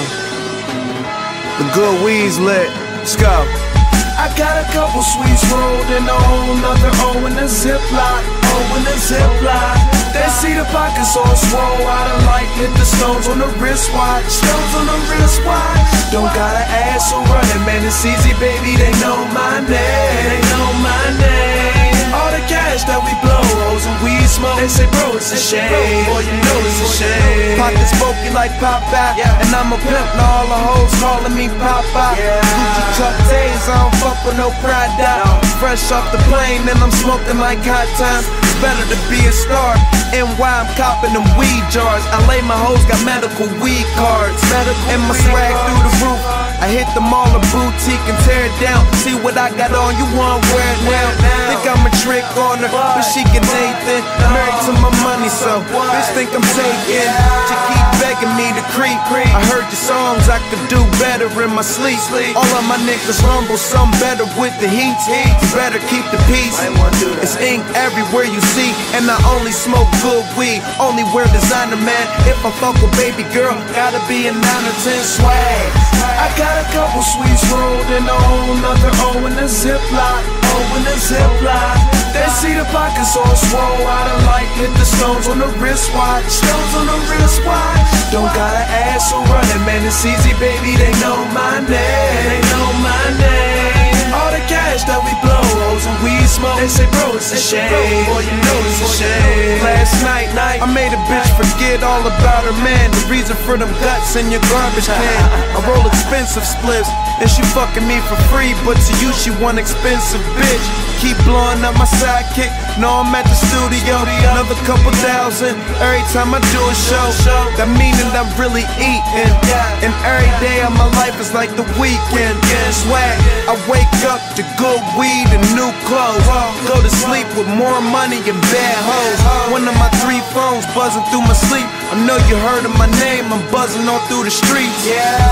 The good weed's lit. Let's go. I got a couple sweets rolled in a whole nother O in a Ziploc, O in a Ziploc. They see the pockets all swole, I done like hit the stones on the wristwatch, stones on the wristwatch. Don't gotta ask who running, man, it's easy, baby, they know my name, they know my name. All the cash that we blow, hoes and weed smoke, they say, bro, it's a shame, boy, you know it's a shame. Pockets smoky like Popeye, yeah. And I'm a pimp, now all the hoes calling me Popeye, yeah. Gucci Chuck Tays, I don't fuck with no Prada, no. Fresh off the plane and I'm smoking like hot times. It's better to be a star. N Y I'm copping them weed jars. L A my hoes got medical weed cards, medical and my swag cards. Through the roof. I hit the mall, a boutique and tear it down. See what I got on, you want wear it now. Think I'm a trick on her, but she get Nathan. Married to my money, so bitch think I'm taking. She keep begging me to creep. I heard your songs, I could do better in my sleep. All of my niggas rumble, some better with the heat. You better keep the peace. It's ink everywhere you see, and I only smoke good weed. Only wear designer, man. If I fuck with baby girl, gotta be a nine or ten swag. I got a couple sweets rolled in a whole nother O in a Ziploc, O in a Ziploc. They see the pockets all swole, I done like hit the stones on the wristwatch, stones on the wristwatch. Don't gotta ask who running, man, it's easy, baby, they know my name, they know my name. All the cash that we blow, hoes and weed smoke, they say, bro, it's a shame, boy, you know it's a shame. Last night, I made a bitch forget all about her man. The reason for them guts in your garbage can. I roll expensive spliffs, and she fucking me for free, but to you she one expensive bitch. Keep blowing up my sidekick, know I'm at the studio, another couple thousand every time I do a show. That meaning I'm really eating, and every day of my life is like the weekend. Swag, I wake up to good weed and new clothes, go to sleep with more money and bad hoes. One of my three phones buzzing through my sleep. I know you heard of my name, I'm buzzing all through the streets.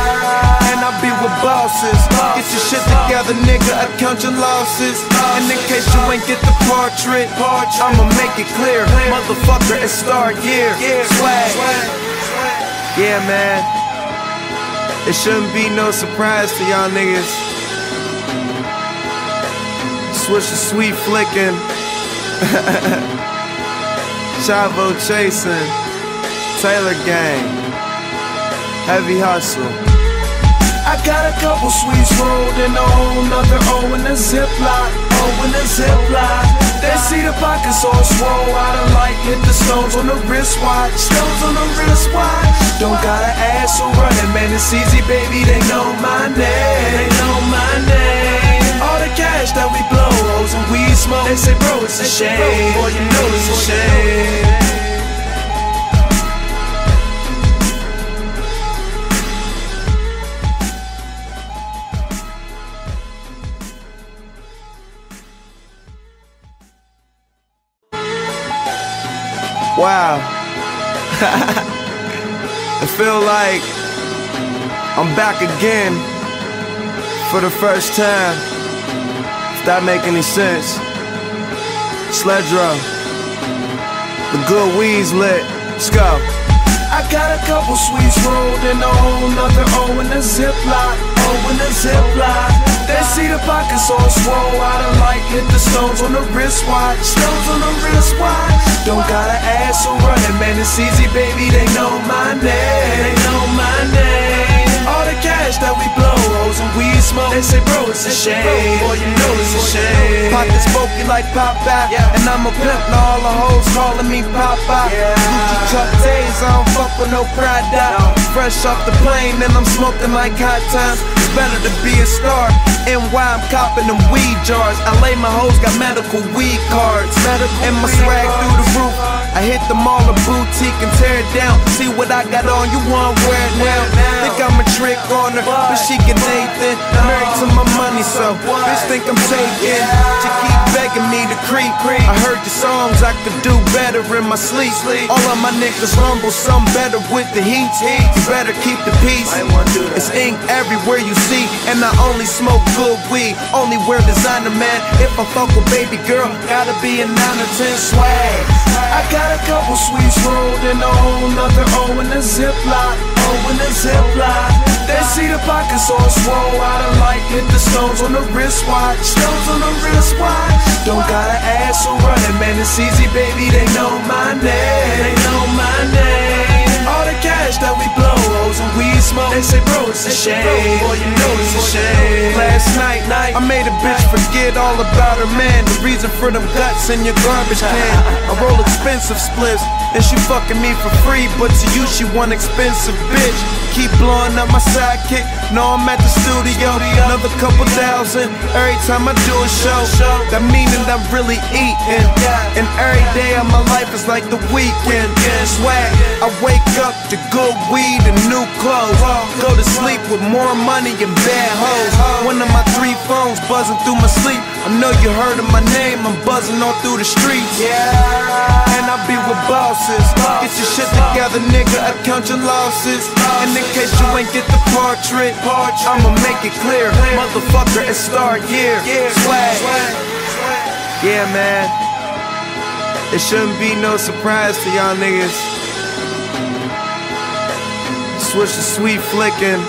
Yeah, and I be with bosses. Get your shit together, nigga, I count your losses. And in case you ain't get the portrait, I'ma make it clear, motherfucker, it's star year. Swag. Yeah, man. It shouldn't be no surprise to y'all niggas. Switch the sweet flicking. Chavo chasing. Taylor gang. Heavy hustle. I got a couple sweets rolled in a whole nother O in a Ziploc, O in a Ziploc. They see the pockets all swole, I done like hit the stones on the wristwatch, stones on the wristwatch. Don't gotta ask who running, man, it's easy, baby, they know my name, they know my name. All the cash that we blow, hoes and weed smoke, they say, bro, it's a shame, boy, you know it's a shame. Wow. I feel like I'm back again for the first time. If that make any sense. Sledro. The good weed's lit. Let's go. I got a couple sweets rolled in a whole nother O in a Ziploc, O in a Ziploc. They see the pockets all swole, I done like hit the stones on the wristwatch. Stones on the wristwatch. Don't gotta ask who running, man, it's easy, baby, they know my name. They know my name. All the cash that we blow, hoes and weed smoke, they say, bro, it's a shame. Boy, you know it's a shame. Pockets smoky like Popeye, yeah. And I'm a pimp, now all the hoes calling me Popeye. Yeah. Gucci truck days, I don't fuck with no pride out. No. Fresh off the plane, and I'm smoking like hot times. It's better to be a star. N Y, I'm copping them weed jars. I lay my hoes, got medical weed cards. Medical and my swag through the roof. I hit them all a boutique and tear it down. See what I got on, you wanna wear it now. Think I'm a trick on her, but she get Nathan. I'm married to my money, so bitch think I'm taking. She keep begging me to creep. I heard your songs, I could do better in my sleep. All of my niggas rumble, some better with the heat. You better keep the peace. It's ink everywhere you see, and I only smoke good weed. Only wear designer, man. If I fuck with baby girl, gotta be a nine or ten swag. I got a couple sweets rolled in a whole nother O in a Ziploc, O in a Ziploc. They see the pockets all swole, I done like hit the stones on the wristwatch. Stones on the wristwatch. Don't gotta ask who running, man, it's easy, baby, they know my name. They know my name. All the cash that we blow, hoes and weed smoke, they say, bro, it's a shame. Boy, you know it's a shame. Last night, night, I made a bitch forget all about her man. The reason for them guts in your garbage can. I roll expensive spliffs, and she fucking me for free, but to you she one expensive bitch. Keep blowing up my sidekick, know I'm at the studio. Another couple thousand every time I do a show. That meaning I'm really eating, and every day of my life is like the weekend. Swag, I wake up to good weed and new clothes. Go to sleep with more money and bad hoes. One of my three phones buzzing through my sleep. I know you heard of my name, I'm buzzing all through the streets. Yeah, and I be with bosses. Get your shit together, nigga, I count your losses. And in case you ain't get the portrait, I'ma make it clear, motherfucker, it's star year. Swag. Yeah, man, it shouldn't be no surprise to y'all niggas. Switch the sweet flicking,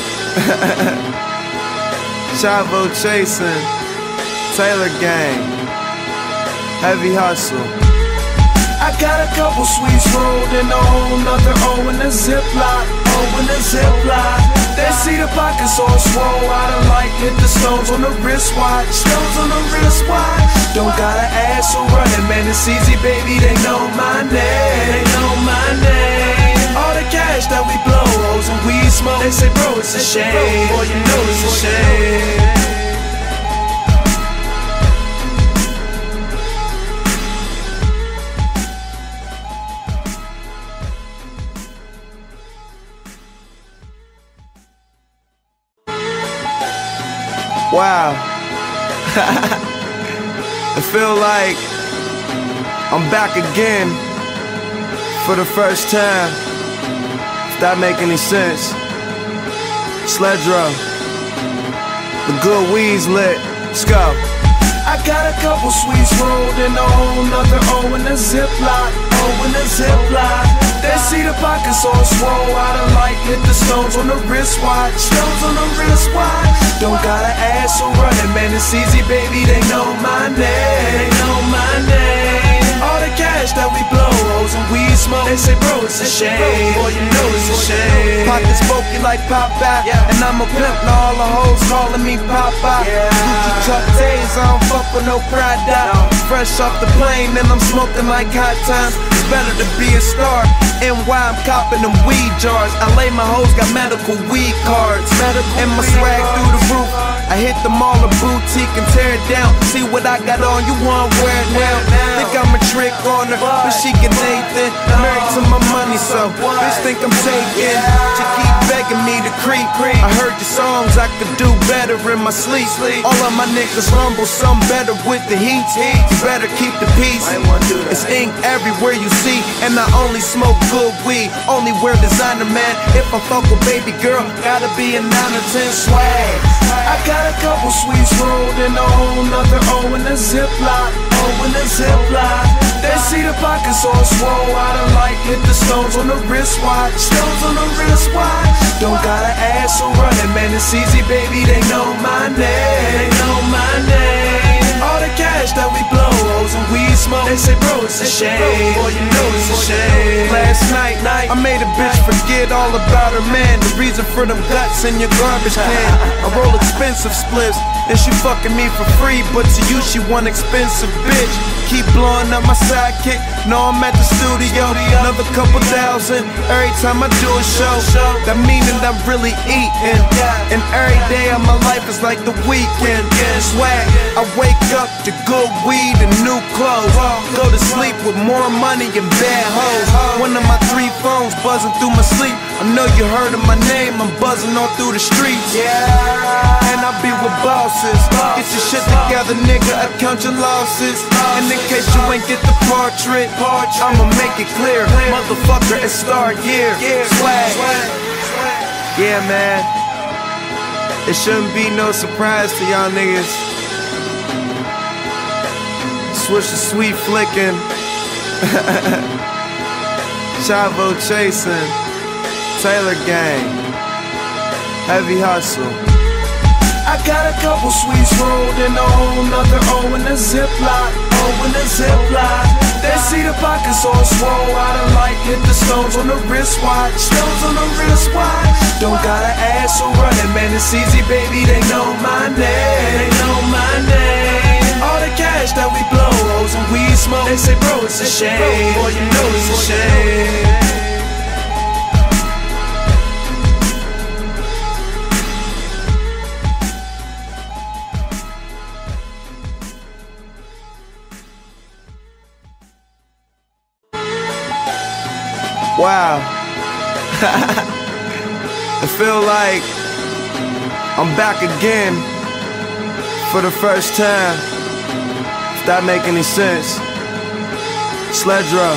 Chavo chasing, Taylor gang, heavy hustle. I got a couple sweets rolled in a whole nother O in a Ziploc, O in a Ziploc. They see the pockets all swole, I done like hit the stones on the wristwatch. Stones on the wristwatch. Don't gotta ask who running, man, it's easy, baby, they know my name. They know my name. All the cash that we blow, hoes and weed smoke, they say, bro, it's a shame. Boy, you know it's a shame. Wow. I feel like I'm back again for the first time. If that make any sense. Sledro, the good weed's lit. Let's go. I got a couple sweets rolled in a whole nother O in a Ziploc, O in a Ziploc. They see the pockets all swole, I done like hit the stones on the wristwatch. Stones on the wristwatch. Don't gotta ask who running, man, it's easy, baby, they know my name. They know my name. All the cash that we blow, hoes and weed smoke, they say, bro, it's a shame. Boy, you know it's a shame. Pockets smoky like Popeye, yeah. And I'm a pimp, now all the hoes calling me Popeye. Yeah. Gucci truck days, I don't fuck with no pride out. No. Fresh off the plane, and I'm smoking like hot times. It's better to be a star. N Y, I'm copping them weed jars. I lay my hoes, got medical weed cards. Medical and my swag through the roof. I hit them all a boutique and tear it down. See what I got on, you wanna wear it now. Think I'm a trick on her, but she get Nathan. Married to my money, so bitch think I'm taking. She keep begging me to creep. I heard your songs, I could do better in my sleep. All of my niggas rumble, some better with the heat. You better keep the peace. It's ink everywhere you see, and I only smoke good weed. Only wear designer, man. If I fuck with baby girl, gotta be a nine or ten swag. I got a couple sweets rolled in a whole nother O in a Ziploc, oh, in a ziplock. They see the pockets all swole, I done like hit the stones on the wristwatch. Stones on the wristwatch. Don't gotta ask who running, man, it's easy, baby, they know my name. They know my name. All the cash that we blow, hoes and weed smoke, they say, bro, it's a shame. Boy, you know it's a shame. Last night, I made a bitch forget all about her man. The reason for them guts in your garbage can. I roll expensive spliffs, and she fucking me for free, but to you she one expensive bitch. Keep blowing up my sidekick, know I'm at the studio. Another couple thousand every time I do a show. That meaning I'm really eating, and every day of my life is like the weekend. Swag, I wake up to good weed and new clothes. Go to sleep with more money and bad hoes. One of my three phones buzzing through my sleep. I know you heard of my name, I'm buzzing all through the streets. Yeah, and I be with bosses. Get your shit together, nigga, I count your losses. And in case you ain't get the portrait, I'ma make it clear, motherfucker, it's star year. Swag, yeah, man. It shouldn't be no surprise to y'all niggas. Switch the sweet flicking, Chavo chasing, Taylor gang, heavy hustle. I got a couple sweets rolled in a whole nother O in a ziplock, O in a ziplock. They see the pockets all swole, I done like hit the stones on the wristwatch. Stones on the wristwatch. Don't gotta ask who running, man, it's easy, baby, they know my name. They know my name. All the cash that we blow, hoes and weed smoke, they say, bro, it's a shame. Boy, you know it's a shame. Wow. I feel like I'm back again for the first time, if that make any sense. Sledro,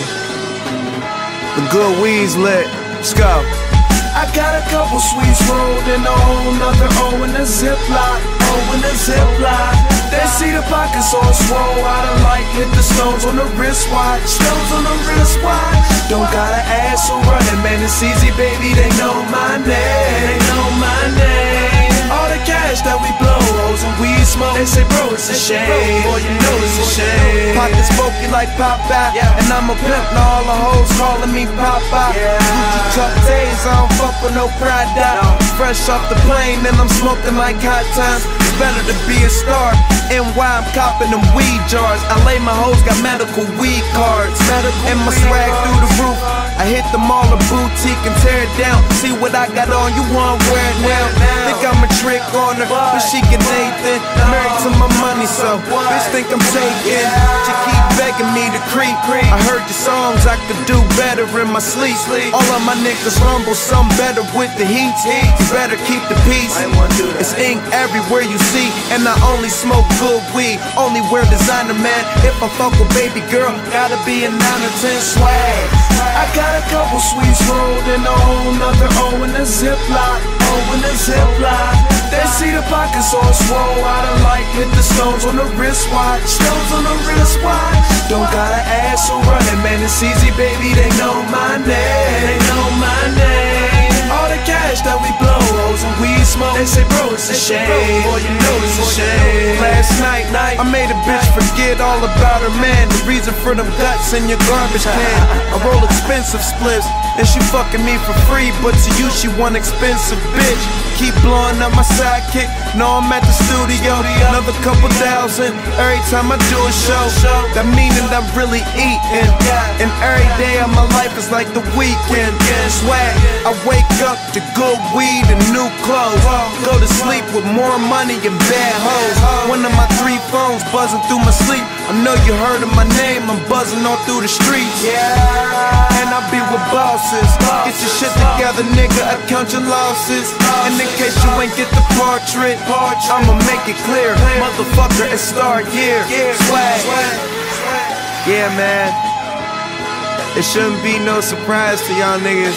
the good weed's lit, let's go. I got a couple sweets rolled in a whole nother O in a ziplock, O in a ziplock. They see the pockets all swole, I done like hit the stones on the wristwatch. Stones on the wristwatch. Don't gotta ask who running, man, it's easy, baby, they know my name. They know my name. All the cash that we blow, hoes and weed smoke, they say, bro, it's a shame. Boy, you know it's a shame. Pockets smoky like Popeye, yeah. And I'm a pimp, now all the hoes calling me Popeye. Yeah. Gucci cup days, I don't fuck with no pride out. No. Fresh off the plane, and I'm smoking like hot times. It's better to be a star. N Y, I'm copping them weed jars. I lay my hoes, got medical weed cards. Medical and my swag cards. Through the roof. I hit them all a boutique and tear it down. See what I got on, you wanna wear it now. Think I'm a trick on her, but she get Nathan. Married to my money, so bitch think I'm taking. She keep begging me to creep. I heard your songs, I could do better in my sleep. All of my niggas humble, some better with the heat. You better keep the peace. It's ink everywhere you see, and I only smoke good weed. Only wear designer, man. If I fuck with baby girl, gotta be a nine or ten swag. I got a couple sweets rolled in a whole nother O in a ziplock, O in a ziplock. They see the pockets all swole, I done like hit the stones on the wristwatch. Stones on the wristwatch. Don't gotta ask who running, man, it's easy, baby, they know my name. They know my name. All the cash that we blow, hoes and weed smoke, they say, bro, it's a shame. Boy, you know it's a shame. Last night, I made a bitch forget all about her man. The reason for them guts in your garbage can. I roll expensive spliffs, and she fucking me for free, but to you she one expensive bitch. Keep blowing up my sidekick, know I'm at the studio. Another couple thousand every time I do a show. That meaning I'm really eating, and every day of my life is like the weekend. Swag, I wake up to good weed and new clothes. Go to sleep with more money and bad hoes. One of my three phones buzzing through my sleep. I know you heard of my name, I'm buzzing all through the streets. Yeah, and I be with bosses. Get your shit together, nigga, I count your losses. And in case you ain't get the portrait, I'ma make it clear, motherfucker, it's star year. Swag, yeah, man. It shouldn't be no surprise to y'all niggas.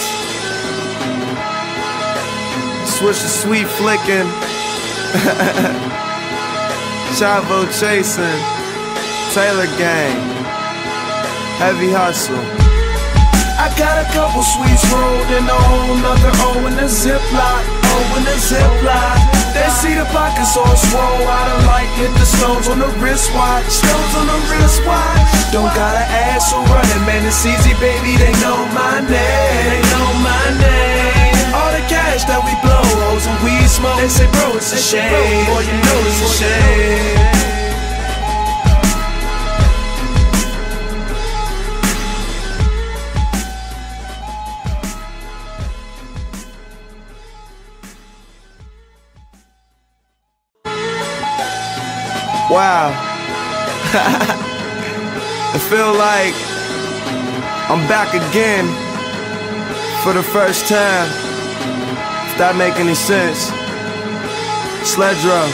Switch the sweet flicking, Chavo chasing, Taylor Gang, Heavy Hustle. I got a couple sweets rolled in a whole nother O in a Ziploc, O in a Ziploc. They see the pockets all swole, I done like hit the stones on the wristwatch, stones on the wristwatch. Don't gotta ask who running, man, it's easy, baby, they know my name, they know my name. All the cash that we blow, hoes and weed smoke, they say, bro, it's a shame, boy, you know it's a shame. Wow. I feel like I'm back again for the first time. If that make any sense. Sledro,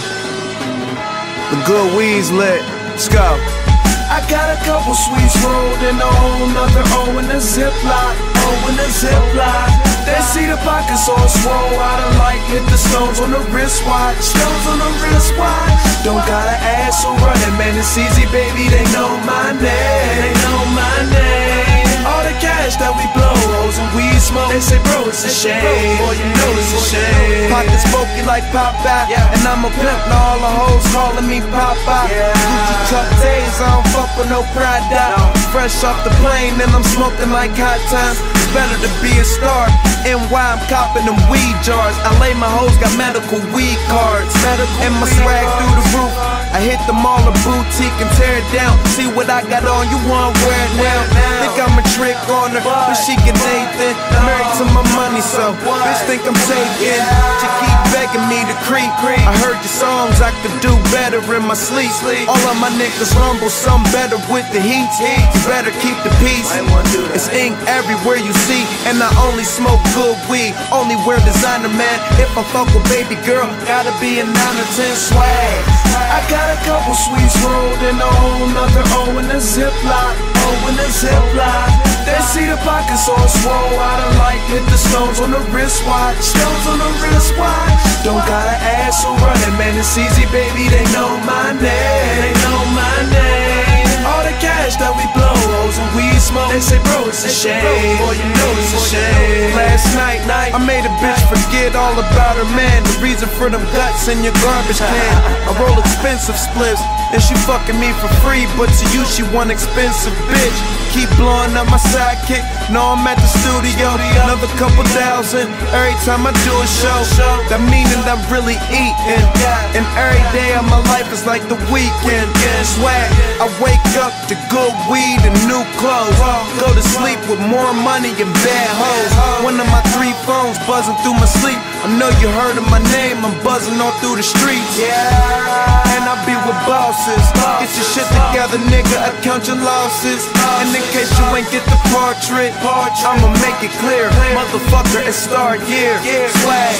the good weed's lit. Let's go. I got a couple sweets rolled in a whole nother O in a Ziploc, O in a Ziploc. They see the pockets all swole, I done like hit the stones on the wristwatch, stones on the wristwatch. Don't gotta ask who running, man, it's easy, baby, they know my name, they know my name. All the cash that we blow, hoes and weed smoke, they say, bro, it's a shame, boy, you know it's a shame. Pockets smoky like Popeye, yeah. And I'm a pimp, now all the hoes calling me Popeye. Yeah. Gucci Chuck days, I don't fuck with no Prada. No. Fresh off the plane and I'm smoking like hot times. It's better to be a star. N Y, I'm copping them weed jars. L A, my hoes got medical weed cards, medical and my swag through the roof. I hit them all a boutique and tear it down. See what I got on, you want wear it now. Think I'm a trick on her, but she get Nathan. Married to my money, so bitch think I'm taking. She keep begging me to creep. I heard your songs, I could do better in my sleep. All of my niggas rumble, some better with the heat. You better keep the peace. It's ink everywhere you see, and I only smoke good weed. Only wear designer, man. If I fuck with baby girl, gotta be a nine or ten swag. I got a couple sweets rolled in a whole nother O in a Ziploc, O in a Ziploc. They see the pockets all swole, I done like hit the stones on the wristwatch, stones on the wristwatch. Don't gotta ask who running, man, it's easy, baby, they know my name, they know my name. All the cash that we blow, hoes and weed smoke, they say, bro, it's a shame, boy, you know it's a shame. Last night, night, I made a bitch forget all about her man. The reason for them guts in your garbage can. I roll expensive spliffs, and she fucking me for free, but to you she one expensive bitch. Keep blowing up my sidekick, know I'm at the studio. Another couple thousand every time I do a show. That meaning I'm really eating, and every day of my life is like the weekend. Swag, I wake up to good weed and new clothes. Go to sleep with more money and bad hoes. One of my three phones buzzing through my sleep. I know you heard of my name, I'm buzzing all through the streets. Yeah, and I be with bosses. Get your shit together, nigga, I count your losses. And in case you ain't get the portrait, I'ma make it clear, motherfucker, it's star year. Swag.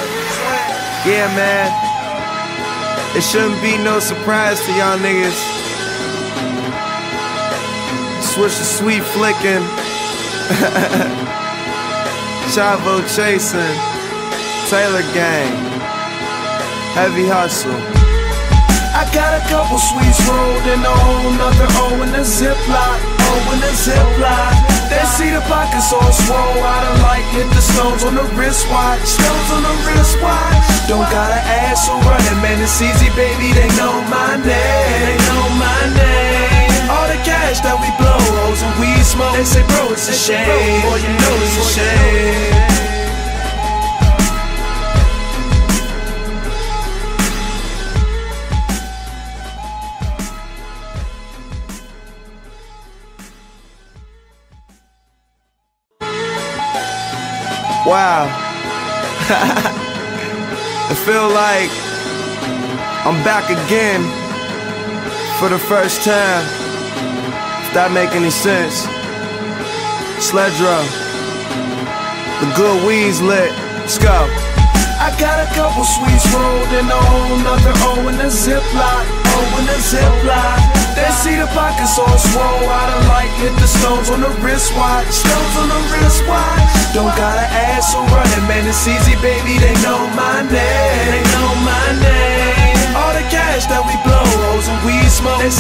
Yeah, man, it shouldn't be no surprise to y'all niggas. Switch the sweet flicking, Chavo chasing, Taylor Gang, Heavy Hustle. I got a couple sweets rolled in a whole nother O in a Ziploc, O in a Ziploc. They see the pockets all swole, I done like hit the stones on the wristwatch, stones on the wristwatch. Don't gotta ask who running, man, it's easy, baby, they know my name, they know my name. All the cash that we blow, hoes and weed smoke, they say, bro, it's a shame, boy, you know it's a shame. Wow. I feel like I'm back again for the first time. If that make any sense. Sledro, the good weed's lit. Let's go. I got a couple sweets rolled in a whole nother O in a Ziploc, O in a Ziploc. They see the pockets all swole, I done like hit the stones on the wristwatch, stones on the wristwatch. Don't gotta ask who running, man, it's easy, baby, they know my name, they know my name. All the cash that we blow, hoes and weed smoke, they say, bro,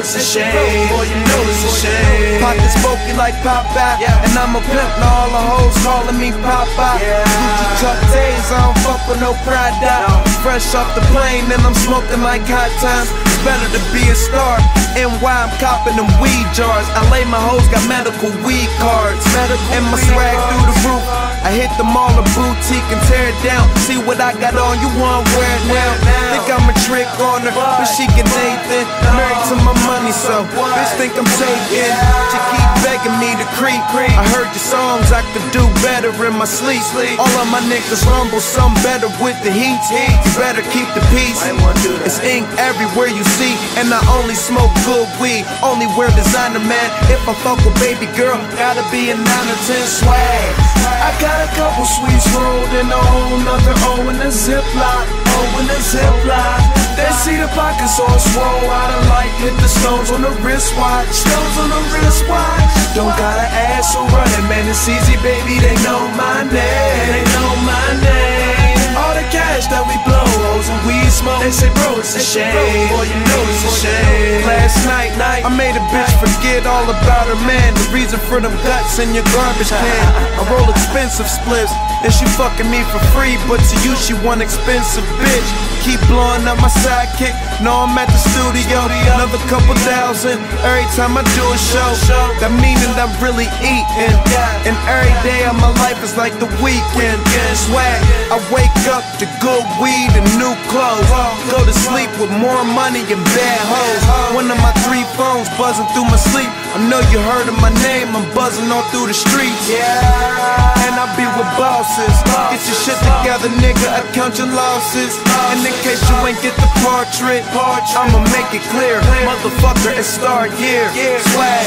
it's a shame. Boy, you know it's a shame. Pockets bulky like Popeye, yeah. And I'm a pimp, now all the hoes calling me Popeye. Yeah. Gucci Chuck Tays, I don't fuck with no Prada. No. Fresh off the plane, and I'm smoking like hot times. It's better to be a star. N Y, I'm copping them weed jars. L A, my hoes got medical weed cards. Medical and my swag cards. Through the roof. I hit the mall or boutique and tear it down. See what I got on, you wanna wear it now. Think I'm a trick on her, but she get Nathan. Married to my money, so bitch think I'm taking. She keep begging me to creep. I heard your songs, I could do better in my sleep. All of my niggas rumble, some better with the heat. You better keep the peace. It's ink everywhere you see, and I only smoke good weed. Only wear designer, man. If I fuck with baby girl, gotta be a nine or ten swag. I got a couple sweets rolled in a whole nother O in a Ziploc, O in a Ziploc. They see the pockets all swole, I done like hit the stones on the wristwatch, stones on the wristwatch. Don't gotta ask who running, man, it's easy, baby, they know my name, they know my name. All the cash that we blow, hoes and weed smoke, they say bro, it's a shame, boy, you know it's a shame. Last night, night, I made a bitch forget all about her man. The reason for them guts in your garbage can. I roll expensive spliffs, and she fucking me for free, but to you she one expensive bitch. Keep blowing up my sidekick, know I'm at the studio, another couple thousand every time I do a show. That meaning I'm really eating, and every day of my life is like the weekend. Swag, I wake up to good weed and new clothes, go to sleep with more money and bad hoes. One of my three phones buzzing through my sleep. I know you heard of my name, I'm buzzing all through the streets. Yeah, and I be with bosses. Get your shit together, nigga, I count your losses. And in case you ain't get the portrait, I'ma make it clear, motherfucker, it's star year. Swag.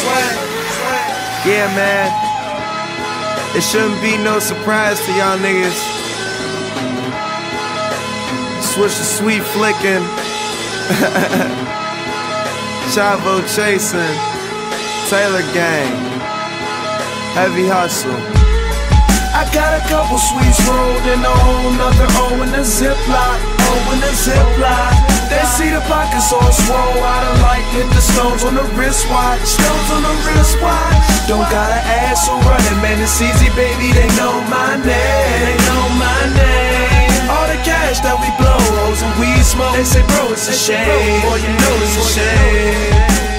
Yeah, man, it shouldn't be no surprise to y'all niggas. Switch the sweet flicking, Chavo chasing, Taylor gang, heavy hustle. I got a couple sweets rolled in a whole nother O in a Ziploc, O in a Ziploc. They see the pockets all swole, I done like hit the stones on the wristwatch, stones on the wristwatch. Don't gotta ask who running, man, it's easy, baby, they know my name, they know my name. All the cash that we blow, hoes and weed smoke, they say bro, it's a shame, boy, you know it's a shame.